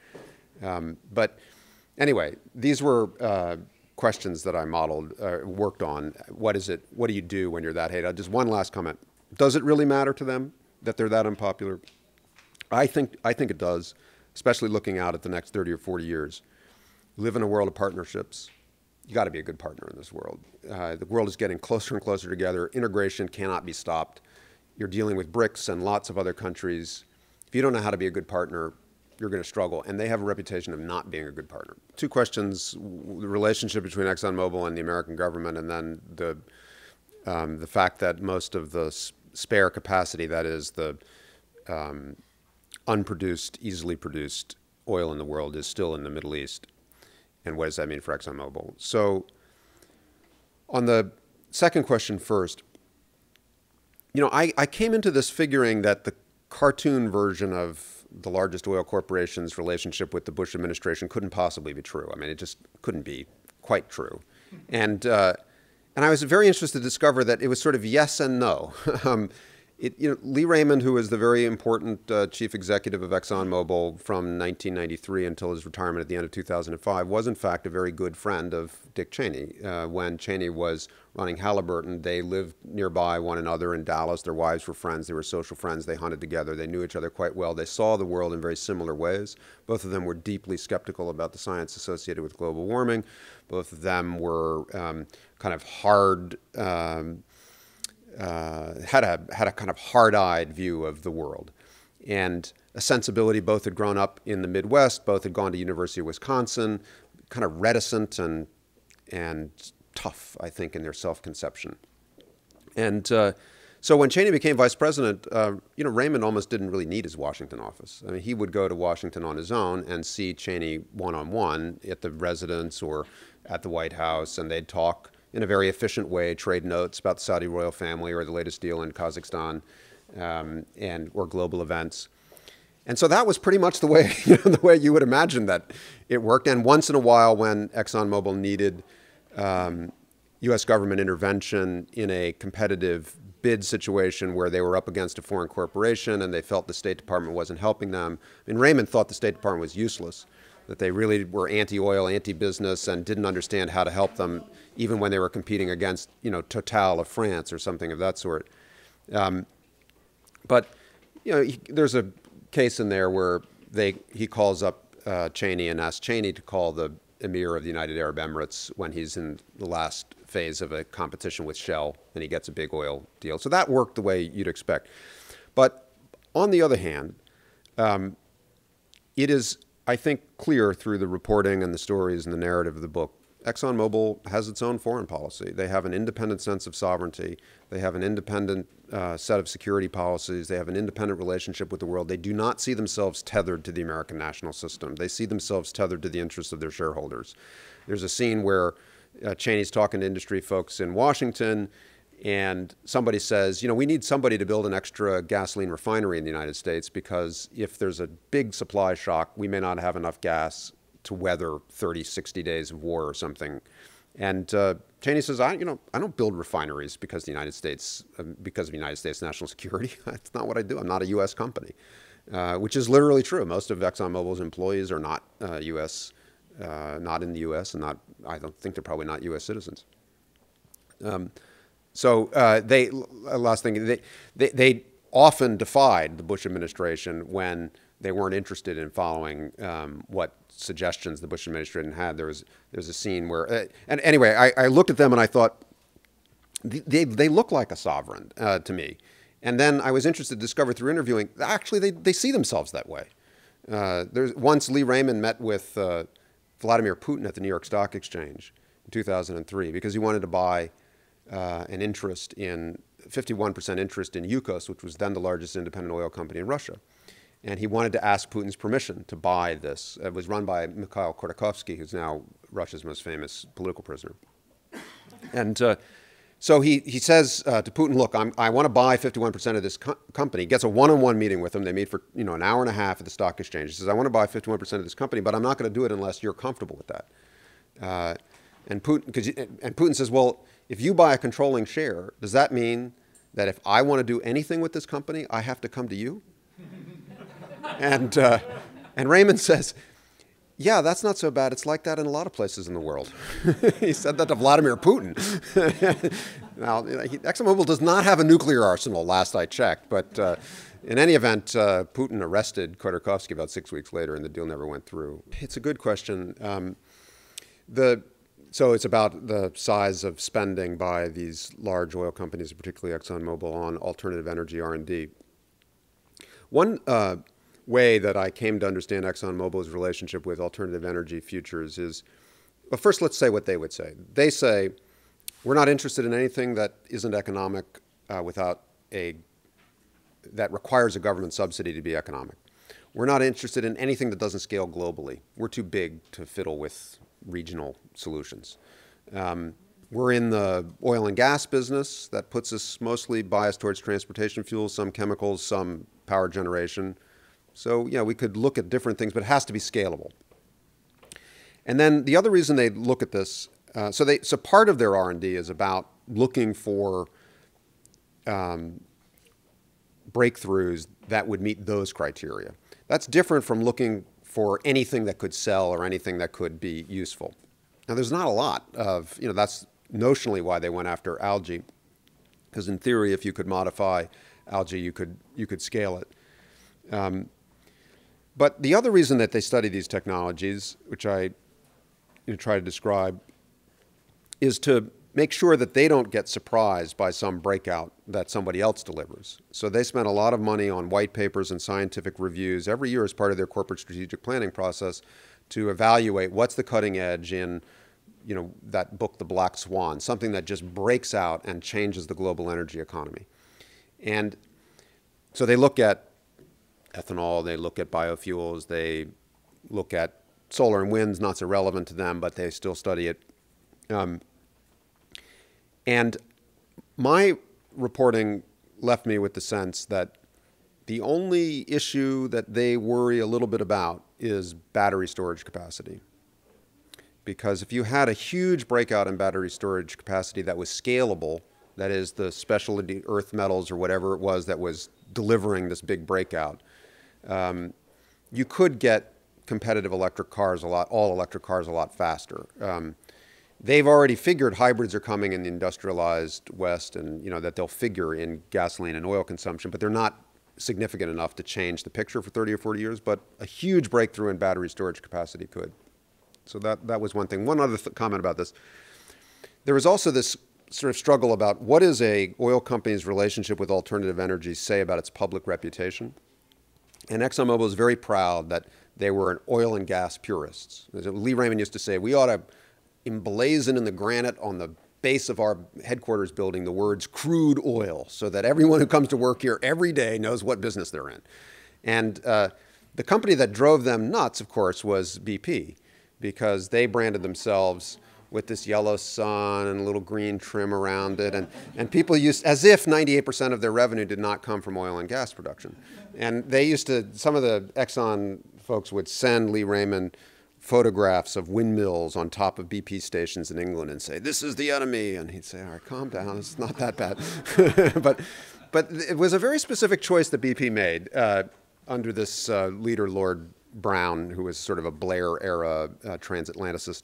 Speaker 1: But anyway, these were questions that I modeled, worked on. What is it? What do you do when you're that hated? Just one last comment. Does it really matter to them that they're that unpopular? I think it does, especially looking out at the next 30 or 40 years. We live in a world of partnerships. You got to be a good partner in this world. The world is getting closer and closer together. Integration cannot be stopped. You're dealing with BRICS and lots of other countries. If you don't know how to be a good partner, you're going to struggle, and they have a reputation of not being a good partner. Two questions: the relationship between ExxonMobil and the American government, and then the fact that most of the spare capacity, that is the unproduced, easily produced oil in the world, is still in the Middle East. And what does that mean for ExxonMobil? So on the second question first, I came into this figuring that the cartoon version of the largest oil corporation's relationship with the Bush administration couldn't possibly be true. I mean, it just couldn't be quite true. And I was very interested to discover that it was sort of yes and no. Lee Raymond, who was the very important chief executive of ExxonMobil from 1993 until his retirement at the end of 2005, was in fact a very good friend of Dick Cheney. When Cheney was running Halliburton, they lived nearby one another in Dallas. Their wives were friends. They were social friends. They hunted together. They knew each other quite well. They saw the world in very similar ways. Both of them were deeply skeptical about the science associated with global warming. Both of them were kind of hard... had a kind of hard-eyed view of the world, and a sensibility. Both had grown up in the Midwest, both had gone to University of Wisconsin, kind of reticent and tough, I think, in their self-conception. And so when Cheney became vice president, Raymond almost didn't really need his Washington office. I mean, he would go to Washington on his own and see Cheney one-on-one at the residence or at the White House, and they'd talk in a very efficient way, trade notes about the Saudi royal family or the latest deal in Kazakhstan, or global events. And so that was pretty much the way, the way you would imagine that it worked. And once in a while, when ExxonMobil needed U.S. government intervention in a competitive bid situation where they were up against a foreign corporation and they felt the State Department wasn't helping them, I mean, Raymond thought the State Department was useless, that they really were anti-oil, anti-business, and didn't understand how to help them, even when they were competing against, Total of France or something of that sort. But there's a case in there where he calls up Cheney and asks Cheney to call the Emir of the United Arab Emirates when he's in the last phase of a competition with Shell, and he gets a big oil deal. So that worked the way you'd expect. But on the other hand, it is, I think, clear through the reporting and the stories and the narrative of the book, ExxonMobil has its own foreign policy. They have an independent sense of sovereignty. They have an independent set of security policies. They have an independent relationship with the world. They do not see themselves tethered to the American national system. They see themselves tethered to the interests of their shareholders. There's a scene where Cheney's talking to industry folks in Washington, and somebody says, we need somebody to build an extra gasoline refinery in the United States because if there's a big supply shock, we may not have enough gas to weather 30, 60 days of war or something. And Cheney says, I don't build refineries because of United States national security. That's not what I do. I'm not a U.S. company, which is literally true. Most of ExxonMobil's employees are not U.S., not in the U.S., and I don't think they're probably not U.S. citizens. Last thing, they often defied the Bush administration when they weren't interested in following what suggestions the Bush administration had. There was a scene where, and anyway, I looked at them and I thought, they look like a sovereign to me. And then I was interested to discover through interviewing, actually they see themselves that way. Once Lee Raymond met with Vladimir Putin at the New York Stock Exchange in 2003 because he wanted to buy an interest in, 51% interest in Yukos, which was then the largest independent oil company in Russia. And he wanted to ask Putin's permission to buy this. It was run by Mikhail Khodorkovsky, who's now Russia's most famous political prisoner. And so he says to Putin, look, I want to buy 51% of this company. He gets a one-on-one meeting with him. They meet for an hour and a half at the stock exchange. He says, I want to buy 51% of this company, but I'm not going to do it unless you're comfortable with that. And Putin says, well, if you buy a controlling share, does that mean that if I want to do anything with this company, I have to come to you? And Raymond says, yeah, that's not so bad. It's like that in a lot of places in the world. He said that to Vladimir Putin. Now, ExxonMobil does not have a nuclear arsenal, last I checked. But in any event, Putin arrested Khodorkovsky about 6 weeks later, and the deal never went through. It's a good question. So it's about the size of spending by these large oil companies, particularly ExxonMobil, on alternative energy R&D. One way that I came to understand ExxonMobil's relationship with alternative energy futures is, well, first let's say what they would say. They say, we're not interested in anything that isn't economic that requires a government subsidy to be economic. We're not interested in anything that doesn't scale globally. We're too big to fiddle with regional solutions. We're in the oil and gas business. That puts us mostly biased towards transportation fuels, some chemicals, some power generation. So yeah, we could look at different things, but it has to be scalable. And then the other reason they look at this, so part of their R&D is about looking for breakthroughs that would meet those criteria. That's different from looking for anything that could sell or anything that could be useful. Now, there's not a lot of, that's notionally why they went after algae, because in theory, if you could modify algae, you could scale it. But the other reason that they study these technologies, which I try to describe, is to make sure that they don't get surprised by some breakout that somebody else delivers. So they spend a lot of money on white papers and scientific reviews every year as part of their corporate strategic planning process to evaluate what's the cutting edge in, that book, The Black Swan, something that just breaks out and changes the global energy economy. And so they look at ethanol, they look at biofuels, they look at solar and wind's not so relevant to them, but they still study it. And my reporting left me with the sense that the only issue that they worry a little bit about is battery storage capacity. Because if you had a huge breakout in battery storage capacity that was scalable, that is the specialty earth metals or whatever it was that was delivering this big breakout, you could get competitive electric cars all electric cars a lot faster. They've already figured hybrids are coming in the industrialized West, and that they'll figure in gasoline and oil consumption, but they're not significant enough to change the picture for 30 or 40 years. But a huge breakthrough in battery storage capacity could. So that was one thing. One other comment about this: there was also this sort of struggle about what does a oil company's relationship with alternative energies say about its public reputation. And ExxonMobil is very proud that they were an oil and gas purists. Lee Raymond used to say, we ought to emblazon in the granite on the base of our headquarters building the words crude oil, so that everyone who comes to work here every day knows what business they're in. And the company that drove them nuts, of course, was BP, because they branded themselves with this yellow sun and a little green trim around it. And people used, as if 98% of their revenue did not come from oil and gas production. And they used to, some of the Exxon folks would send Lee Raymond photographs of windmills on top of BP stations in England and say, this is the enemy. And he'd say, all right, calm down, it's not that bad. but it was a very specific choice that BP made under this leader, Lord Brown, who was sort of a Blair-era transatlanticist.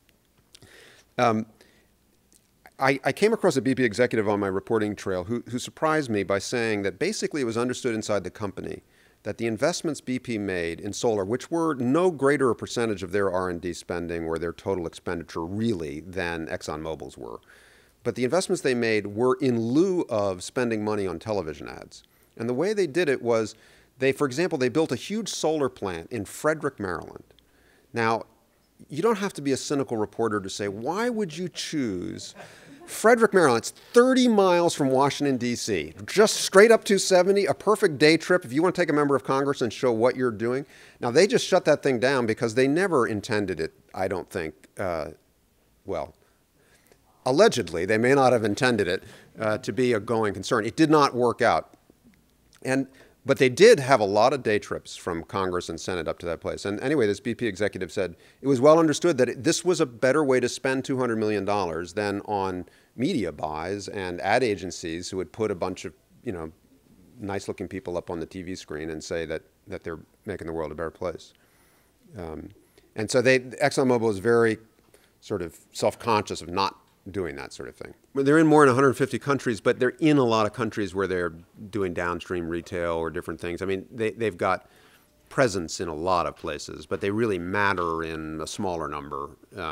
Speaker 1: I came across a BP executive on my reporting trail who surprised me by saying that basically it was understood inside the company that the investments BP made in solar, which were no greater a percentage of their R&D spending or their total expenditure really than ExxonMobil's were, but the investments they made were in lieu of spending money on television ads. And the way they did it was, for example, they built a huge solar plant in Frederick, Maryland. Now, you don't have to be a cynical reporter to say, why would you choose Frederick, Maryland? It's 30 miles from Washington, D.C., just straight up 270, a perfect day trip if you want to take a member of Congress and show what you're doing. Now, they just shut that thing down because they never intended it, I don't think, well, allegedly, they may not have intended it to be a going concern. It did not work out. But they did have a lot of day trips from Congress and Senate up to that place. And anyway, this BP executive said it was well understood that this was a better way to spend $200 million than on media buys and ad agencies who would put a bunch of, nice-looking people up on the TV screen and say that they're making the world a better place. And so ExxonMobil is very sort of self-conscious of not doing that sort of thing. They're in more than 150 countries, but they're in a lot of countries where they're doing downstream retail or different things. I mean, they've got presence in a lot of places, but they really matter in a smaller number,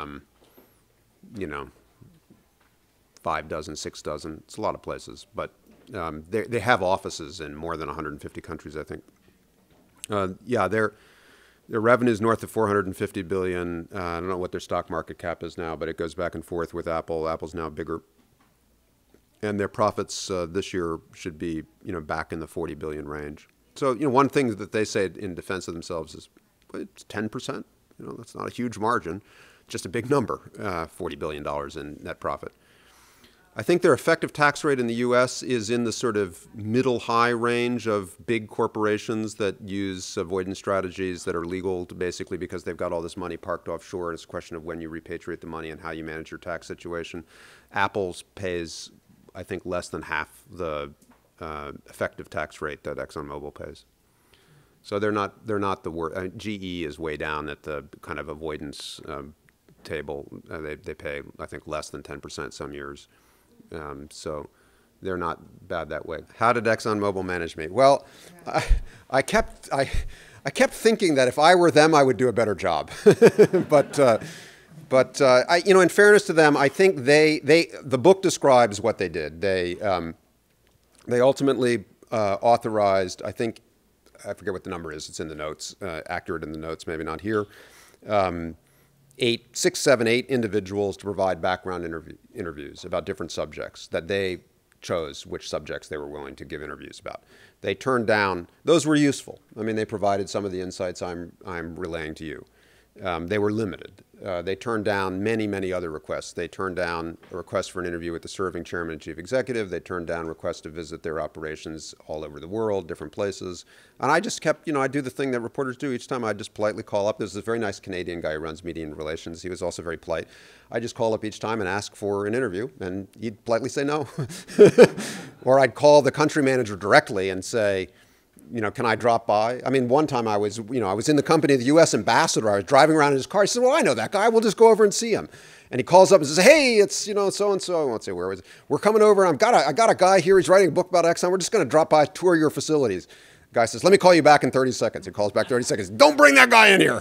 Speaker 1: 5 dozen, 6 dozen. It's a lot of places, but they have offices in more than 150 countries, I think. Their revenue is north of $450 billion. I don't know what their stock market cap is now, but it goes back and forth with Apple. Apple's now bigger. And their profits this year should be, back in the 40 billion range. So, one thing that they say in defense of themselves is, it's 10%. That's not a huge margin, just a big number, $40 billion in net profit. I think their effective tax rate in the U.S. is in the sort of middle-high range of big corporations that use avoidance strategies that are legal to basically because they've got all this money parked offshore, and it's a question of when you repatriate the money and how you manage your tax situation. Apple's pays, I think, less than half the effective tax rate that ExxonMobil pays. So they're not the worst. GE is way down at the kind of avoidance table. They pay, I think, less than 10% some years. So they're not bad that way. How did ExxonMobil manage me? Well, I kept thinking that if I were them, I would do a better job. But in fairness to them, I think the book describes what they did. They ultimately authorized, I think, I forget what the number is. It's in the notes, accurate in the notes, maybe not here. 6, 7, 8 individuals to provide background interviews about different subjects that they chose which subjects they were willing to give interviews about. They turned down, those were useful. I mean, they provided some of the insights I'm relaying to you. They were limited. They turned down many, many other requests. They turned down a request for an interview with the serving chairman and chief executive. They turned down requests to visit their operations all over the world, different places. And I just kept, I do the thing that reporters do each time. I just politely call up. There's this very nice Canadian guy who runs media and relations. He was also very polite. I just call up each time and ask for an interview, and he'd politely say no. Or I'd call the country manager directly and say, can I drop by? I mean, one time I was in the company of the U.S. ambassador. I was driving around in his car. He said, well, I know that guy. We'll just go over and see him. And he calls up and says, hey, it's, so-and-so. I won't say where it was. We're coming over. I got a guy here. He's writing a book about Exxon. We're just going to drop by, tour your facilities. The guy says, let me call you back in 30 seconds. He calls back 30 seconds. Don't bring that guy in here.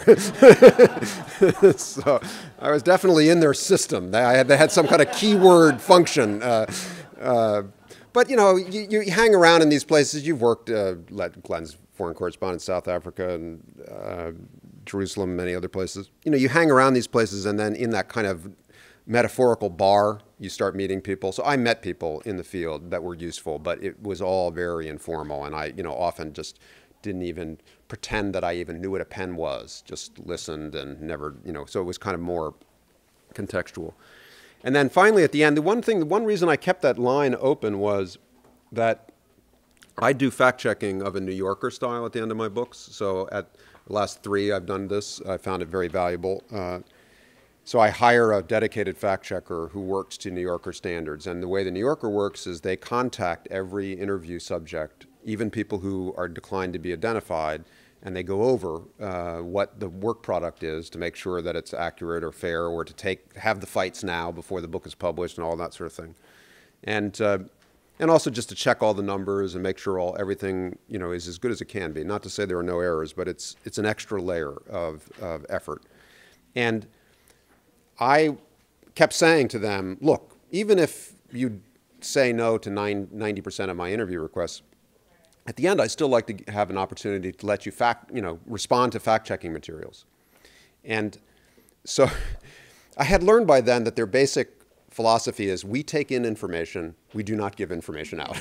Speaker 1: So I was definitely in their system. They had some kind of keyword function. But, you hang around in these places. You've worked, Glenn's foreign correspondent in South Africa and Jerusalem, many other places. You hang around these places, and then in that kind of metaphorical bar, you start meeting people. So I met people in the field that were useful, but it was all very informal. And I, often just didn't even pretend that I even knew what a pen was, just listened and never, so it was kind of more contextual. And then finally, at the end, the one reason I kept that line open was that I do fact-checking of a New Yorker style at the end of my books. So at the last 3 I've done this. I found it very valuable. So I hire a dedicated fact-checker who works to New Yorker standards. And the way the New Yorker works is they contact every interview subject, even people who are declined to be identified, and they go over what the work product is to make sure that it's accurate or fair, or to have the fights now before the book is published and all that sort of thing. And also just to check all the numbers and make sure everything is as good as it can be. Not to say there are no errors, but it's an extra layer of effort. And I kept saying to them, look, even if you say no to 90% of my interview requests, at the end, I still like to have an opportunity to let you respond to fact-checking materials. And so I had learned by then that their basic philosophy is we take in information, we do not give information out.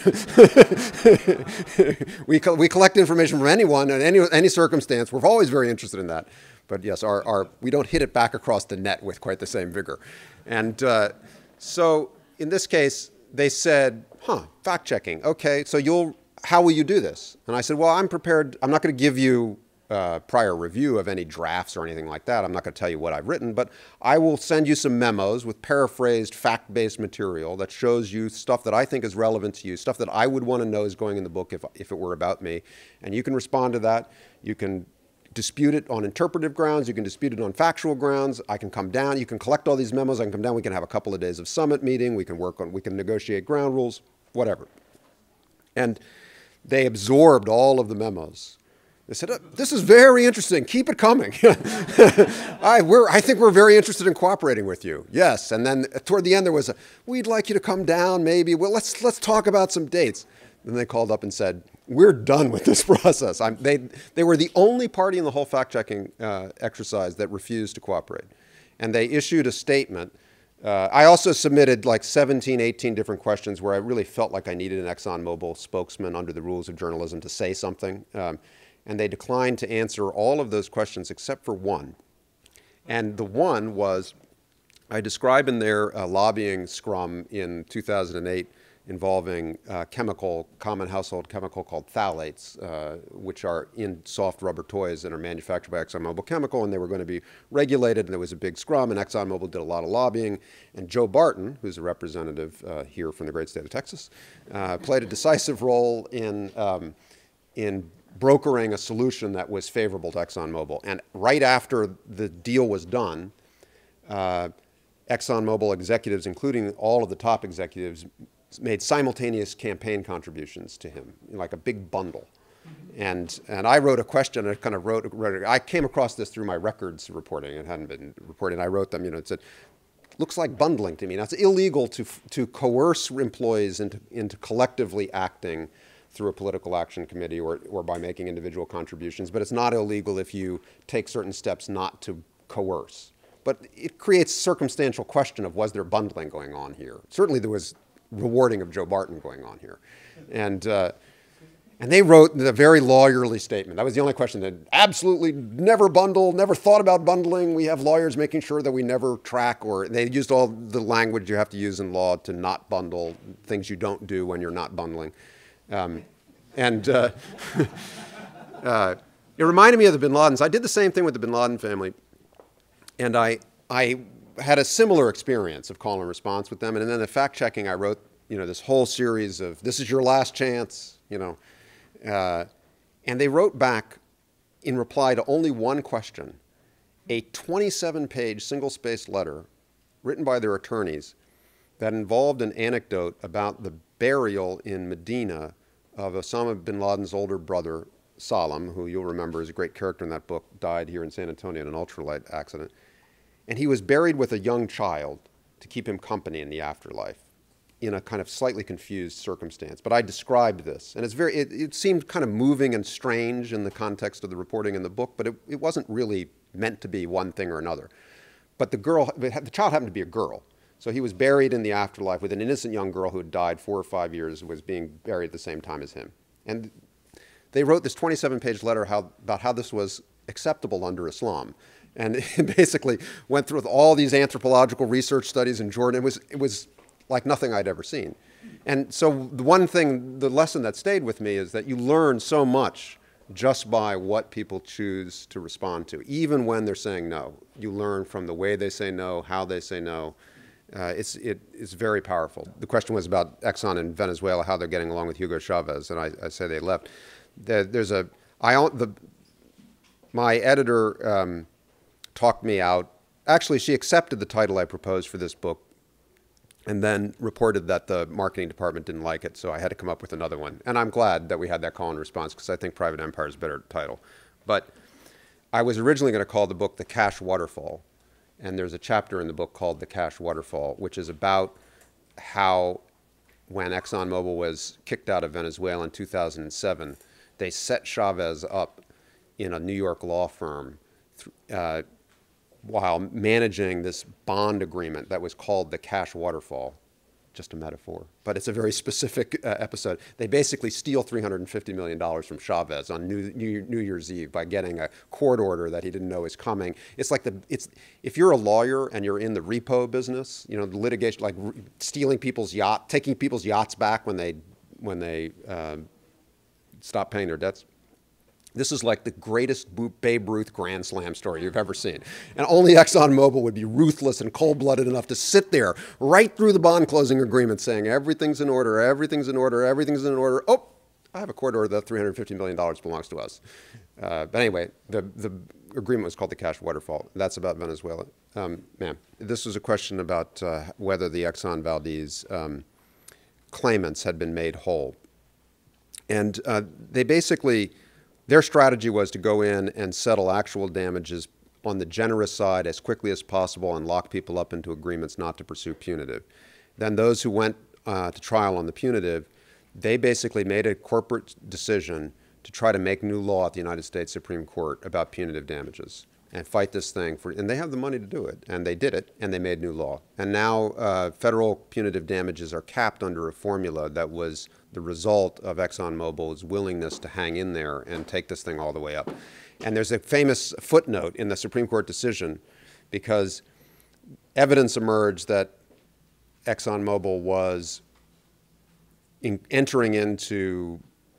Speaker 1: we collect information from anyone in any circumstance. We're always very interested in that. But yes, we don't hit it back across the net with quite the same vigor. And so in this case, they said, fact-checking. Okay, so how will you do this? And I said, well, I'm prepared. I'm not going to give you prior review of any drafts or anything like that. I'm not going to tell you what I've written, but I will send you some memos with paraphrased fact-based material that shows you stuff that I think is relevant to you, stuff that I would want to know is going in the book if it were about me. And you can respond to that. You can dispute it on interpretive grounds. You can dispute it on factual grounds. I can come down. You can collect all these memos. I can come down. We can have a couple of days of summit meeting. We can negotiate ground rules, whatever. And they absorbed all of the memos. They said, this is very interesting. Keep it coming. I think we're very interested in cooperating with you. Yes. And then toward the end, there was we'd like you to come down maybe. Well, let's talk about some dates. Then they called up and said, we're done with this process. They were the only party in the whole fact-checking exercise that refused to cooperate. And they issued a statement. I also submitted like 17, 18 different questions where I really felt like I needed an ExxonMobil spokesman under the rules of journalism to say something. And they declined to answer all of those questions except for one. And the one was, I describe in there a lobbying scrum in 2008 involving a common household chemical called phthalates, which are in soft rubber toys that are manufactured by ExxonMobil Chemical, and they were going to be regulated, and there was a big scrum, and ExxonMobil did a lot of lobbying. And Joe Barton, who's a representative here from the great state of Texas, played a decisive role in brokering a solution that was favorable to ExxonMobil. And right after the deal was done, ExxonMobil executives, including all of the top executives, made simultaneous campaign contributions to him, like a big bundle. And I wrote a question, I kind of wrote, I came across this through my records reporting. It hadn't been reported. I wrote them, it said, looks like bundling to me. Now, it's illegal to coerce employees into collectively acting through a political action committee or by making individual contributions, but it's not illegal if you take certain steps not to coerce. But it creates circumstantial question of, was there bundling going on here? Certainly there was rewarding of Joe Barton going on here. And they wrote the very lawyerly statement. That was the only question. That absolutely never bundle, never thought about bundling. We have lawyers making sure that we never track, or they used all the language you have to use in law to not bundle, things you don't do when you're not bundling. It reminded me of the bin Ladens. I did the same thing with the bin Laden family. And I had a similar experience of call and response with them. And then the fact checking, I wrote, this whole series of, this is your last chance, and they wrote back in reply to only one question, a 27-page single-spaced letter written by their attorneys that involved an anecdote about the burial in Medina of Osama bin Laden's older brother, Salam, who you'll remember is a great character in that book, died here in San Antonio in an ultralight accident. And he was buried with a young child to keep him company in the afterlife in a kind of slightly confused circumstance. But I described this, and it seemed kind of moving and strange in the context of the reporting in the book, but it wasn't really meant to be one thing or another. But the child happened to be a girl. So he was buried in the afterlife with an innocent young girl who had died 4 or 5 years and was being buried at the same time as him. And they wrote this 27-page letter about how this was acceptable under Islam. And it basically went through all these anthropological research studies in Jordan. It was like nothing I'd ever seen. And so the lesson that stayed with me is that you learn so much just by what people choose to respond to, even when they're saying no. You learn from the way they say no, how they say no. It's very powerful. The question was about Exxon in Venezuela, how they're getting along with Hugo Chavez, and I say they left. My editor talked me out. Actually, she accepted the title I proposed for this book and then reported that the marketing department didn't like it, so I had to come up with another one. And I'm glad that we had that call and response, because I think Private Empire is a better title. But I was originally going to call the book The Cash Waterfall, and there's a chapter in the book called The Cash Waterfall, which is about how when ExxonMobil was kicked out of Venezuela in 2007, they set Chavez up in a New York law firm while managing this bond agreement that was called the Cash Waterfall. Just a metaphor, but it's a very specific episode. They basically steal $350 million from Chavez on New Year's Eve by getting a court order that he didn't know was coming. It's like if you're a lawyer and you're in the repo business, the litigation, like stealing people's taking people's yachts back when they stop paying their debts. This is like the greatest Babe Ruth Grand Slam story you've ever seen. And only ExxonMobil would be ruthless and cold-blooded enough to sit there right through the bond closing agreement saying, everything's in order, everything's in order, everything's in order. Oh, I have a court order that $350 million belongs to us. But anyway, the agreement was called the Cash Waterfall. That's about Venezuela. Ma'am, this was a question about whether the Exxon Valdez claimants had been made whole. And they basically... Their strategy was to go in and settle actual damages on the generous side as quickly as possible and lock people up into agreements not to pursue punitive. Then those who went to trial on the punitive, they basically made a corporate decision to try to make new law at the United States Supreme Court about punitive damages and fight this thing and they have the money to do it, and they did it, and they made new law. And now federal punitive damages are capped under a formula that was the result of ExxonMobil's willingness to hang in there and take this thing all the way up. And there's a famous footnote in the Supreme Court decision because evidence emerged that ExxonMobil was entering into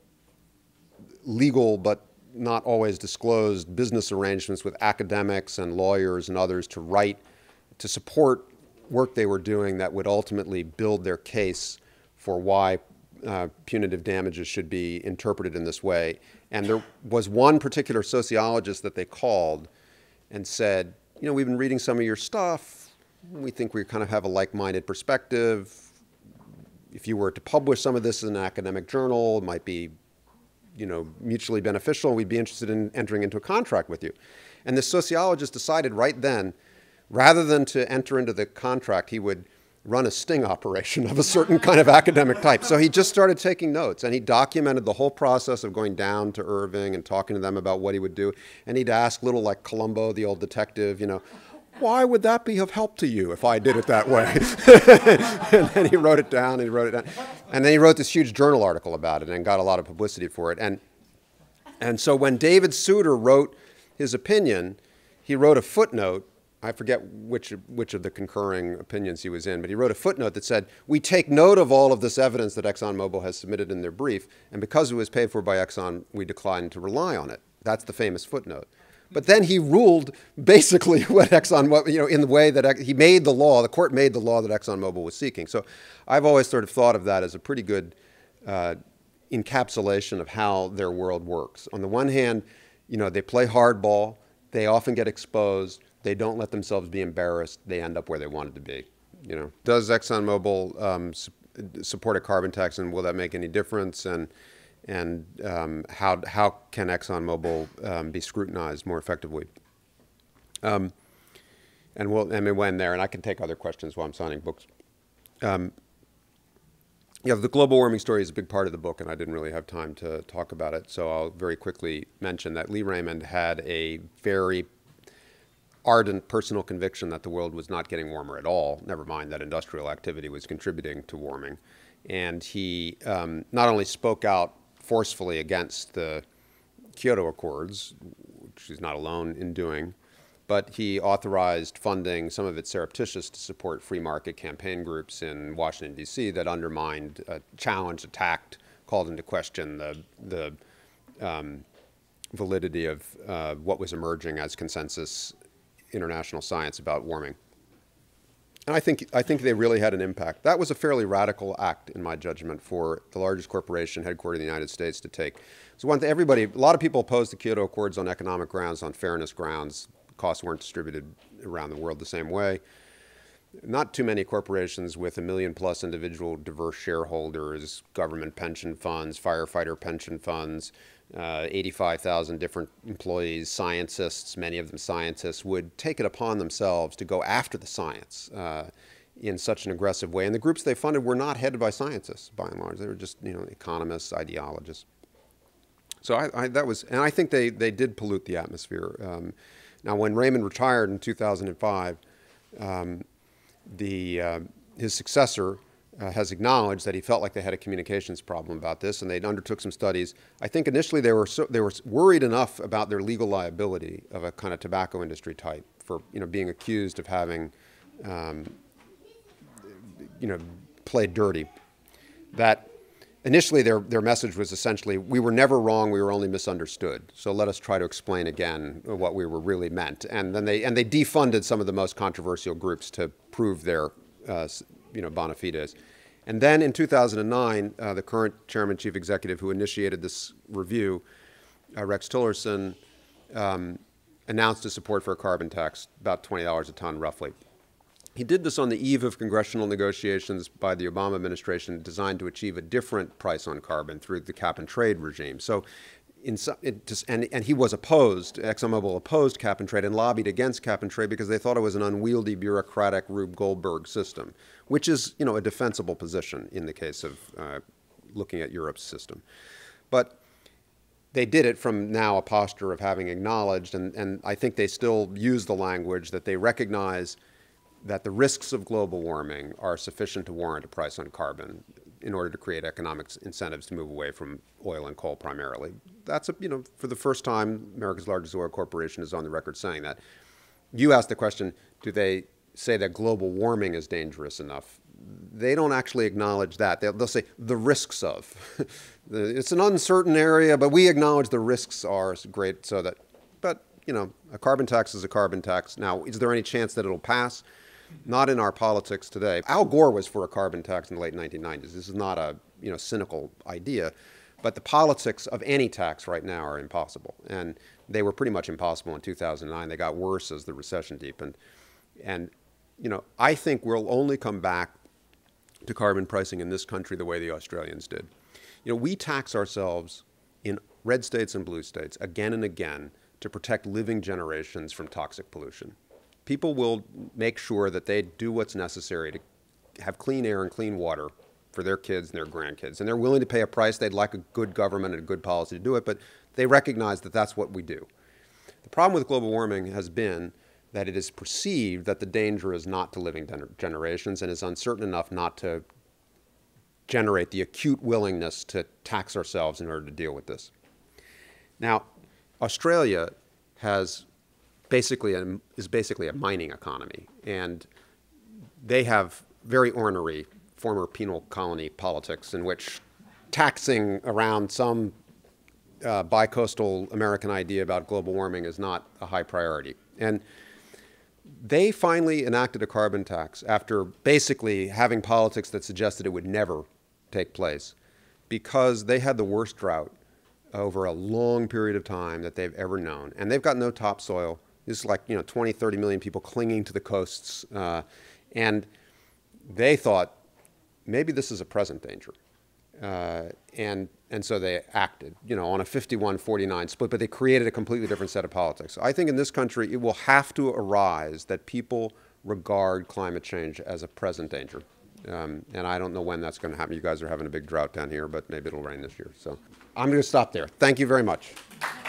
Speaker 1: legal but not always disclosed business arrangements with academics and lawyers and others to support work they were doing that would ultimately build their case for why punitive damages should be interpreted in this way. And there was one particular sociologist that they called and said, you know, we've been reading some of your stuff. We think we kind of have a like-minded perspective. If you were to publish some of this in an academic journal, it might be, you know, mutually beneficial. We'd be interested in entering into a contract with you. And the sociologist decided right then, rather than to enter into the contract, he would run a sting operation of a certain kind of academic type. So he just started taking notes, and he documented the whole process of going down to Irving and talking to them about what he would do. And he'd ask little, like Columbo, the old detective, you know, why would that be of help to you if I did it that way? And then he wrote it down, and he wrote it down. And then he wrote this huge journal article about it and got a lot of publicity for it. And so when David Souter wrote his opinion, he wrote a footnote. I forget which of the concurring opinions he was in, but he wrote a footnote that said, we take note of all of this evidence that ExxonMobil has submitted in their brief, and because it was paid for by Exxon, we declined to rely on it. That's the famous footnote. But then he ruled basically what ExxonMobil, you know, in the way that he made the law, the court made the law that ExxonMobil was seeking. So I've always sort of thought of that as a pretty good encapsulation of how their world works. On the one hand, you know, they play hardball, they often get exposed, they don't let themselves be embarrassed, they end up where they wanted to be. You know, does ExxonMobil support a carbon tax, and will that make any difference? And how can ExxonMobil be scrutinized more effectively? And when there, and I can take other questions while I'm signing books. Yeah, the global warming story is a big part of the book, and I didn't really have time to talk about it, so I'll very quickly mention that Lee Raymond had a very ardent personal conviction that the world was not getting warmer at all, never mind that industrial activity was contributing to warming. And he not only spoke out forcefully against the Kyoto Accords, which he's not alone in doing, but he authorized funding, some of it surreptitious, to support free market campaign groups in Washington, D.C. that undermined, challenged, attacked, called into question the validity of what was emerging as consensus international science about warming. And I think they really had an impact. That was a fairly radical act, in my judgment, for the largest corporation headquartered in the United States to take. So one thing, a lot of people opposed the Kyoto Accords on economic grounds, on fairness grounds. Costs weren't distributed around the world the same way. Not too many corporations with 1 million plus individual diverse shareholders, government pension funds, firefighter pension funds, 85,000 different employees, scientists, many of them scientists, would take it upon themselves to go after the science in such an aggressive way. And the groups they funded were not headed by scientists, by and large. They were just, you know, economists, ideologists. So I think they did pollute the atmosphere. Now, when Raymond retired in 2005, his successor has acknowledged that he felt like they had a communications problem about this, and they undertook some studies. I think initially they were worried enough about their legal liability of a kind of tobacco industry type for, you know, being accused of having, you know, played dirty, that initially their message was essentially, we were never wrong, we were only misunderstood. So let us try to explain again what we were really meant. And then they defunded some of the most controversial groups to prove their you know, bona fides. And then in 2009, the current chairman, chief executive who initiated this review, Rex Tillerson, announced his support for a carbon tax, about $20 a ton roughly. He did this on the eve of congressional negotiations by the Obama administration designed to achieve a different price on carbon through the cap and trade regime. So, and he was opposed, ExxonMobil opposed cap and trade and lobbied against cap and trade because they thought it was an unwieldy, bureaucratic Rube Goldberg system, which is, you know, a defensible position in the case of looking at Europe's system. But they did it from now a posture of having acknowledged, and I think they still use the language that they recognize that the risks of global warming are sufficient to warrant a price on carbon in order to create economic incentives to move away from oil and coal primarily. That's, you know, for the first time, America's largest oil corporation is on the record saying that. You asked the question, do they say that global warming is dangerous enough. They don't actually acknowledge that. They'll say the risks of. It's an uncertain area, but we acknowledge the risks are great so that, but, you know, a carbon tax is a carbon tax. Now, is there any chance that it'll pass? Not in our politics today. Al Gore was for a carbon tax in the late 1990s. This is not a, you know, cynical idea, but the politics of any tax right now are impossible. And they were pretty much impossible in 2009. They got worse as the recession deepened. And, you know, I think we'll only come back to carbon pricing in this country the way the Australians did. You know, we tax ourselves in red states and blue states again and again to protect living generations from toxic pollution. People will make sure that they do what's necessary to have clean air and clean water for their kids and their grandkids. And they're willing to pay a price. They'd like a good government and a good policy to do it, but they recognize that that's what we do. The problem with global warming has been that it is perceived that the danger is not to living generations and is uncertain enough not to generate the acute willingness to tax ourselves in order to deal with this. Now, Australia is basically a mining economy, and they have very ornery former penal colony politics in which taxing around some bi-coastal American idea about global warming is not a high priority. And they finally enacted a carbon tax after basically having politics that suggested it would never take place because they had the worst drought over a long period of time that they've ever known. And they've got no topsoil. This is like, you know, 20, 30 million people clinging to the coasts. And they thought, maybe this is a present danger. And so they acted, you know, on a 51-49 split, but they created a completely different set of politics. I think in this country, it will have to arise that people regard climate change as a present danger. And I don't know when that's going to happen. You guys are having a big drought down here, but maybe it'll rain this year. So I'm going to stop there. Thank you very much.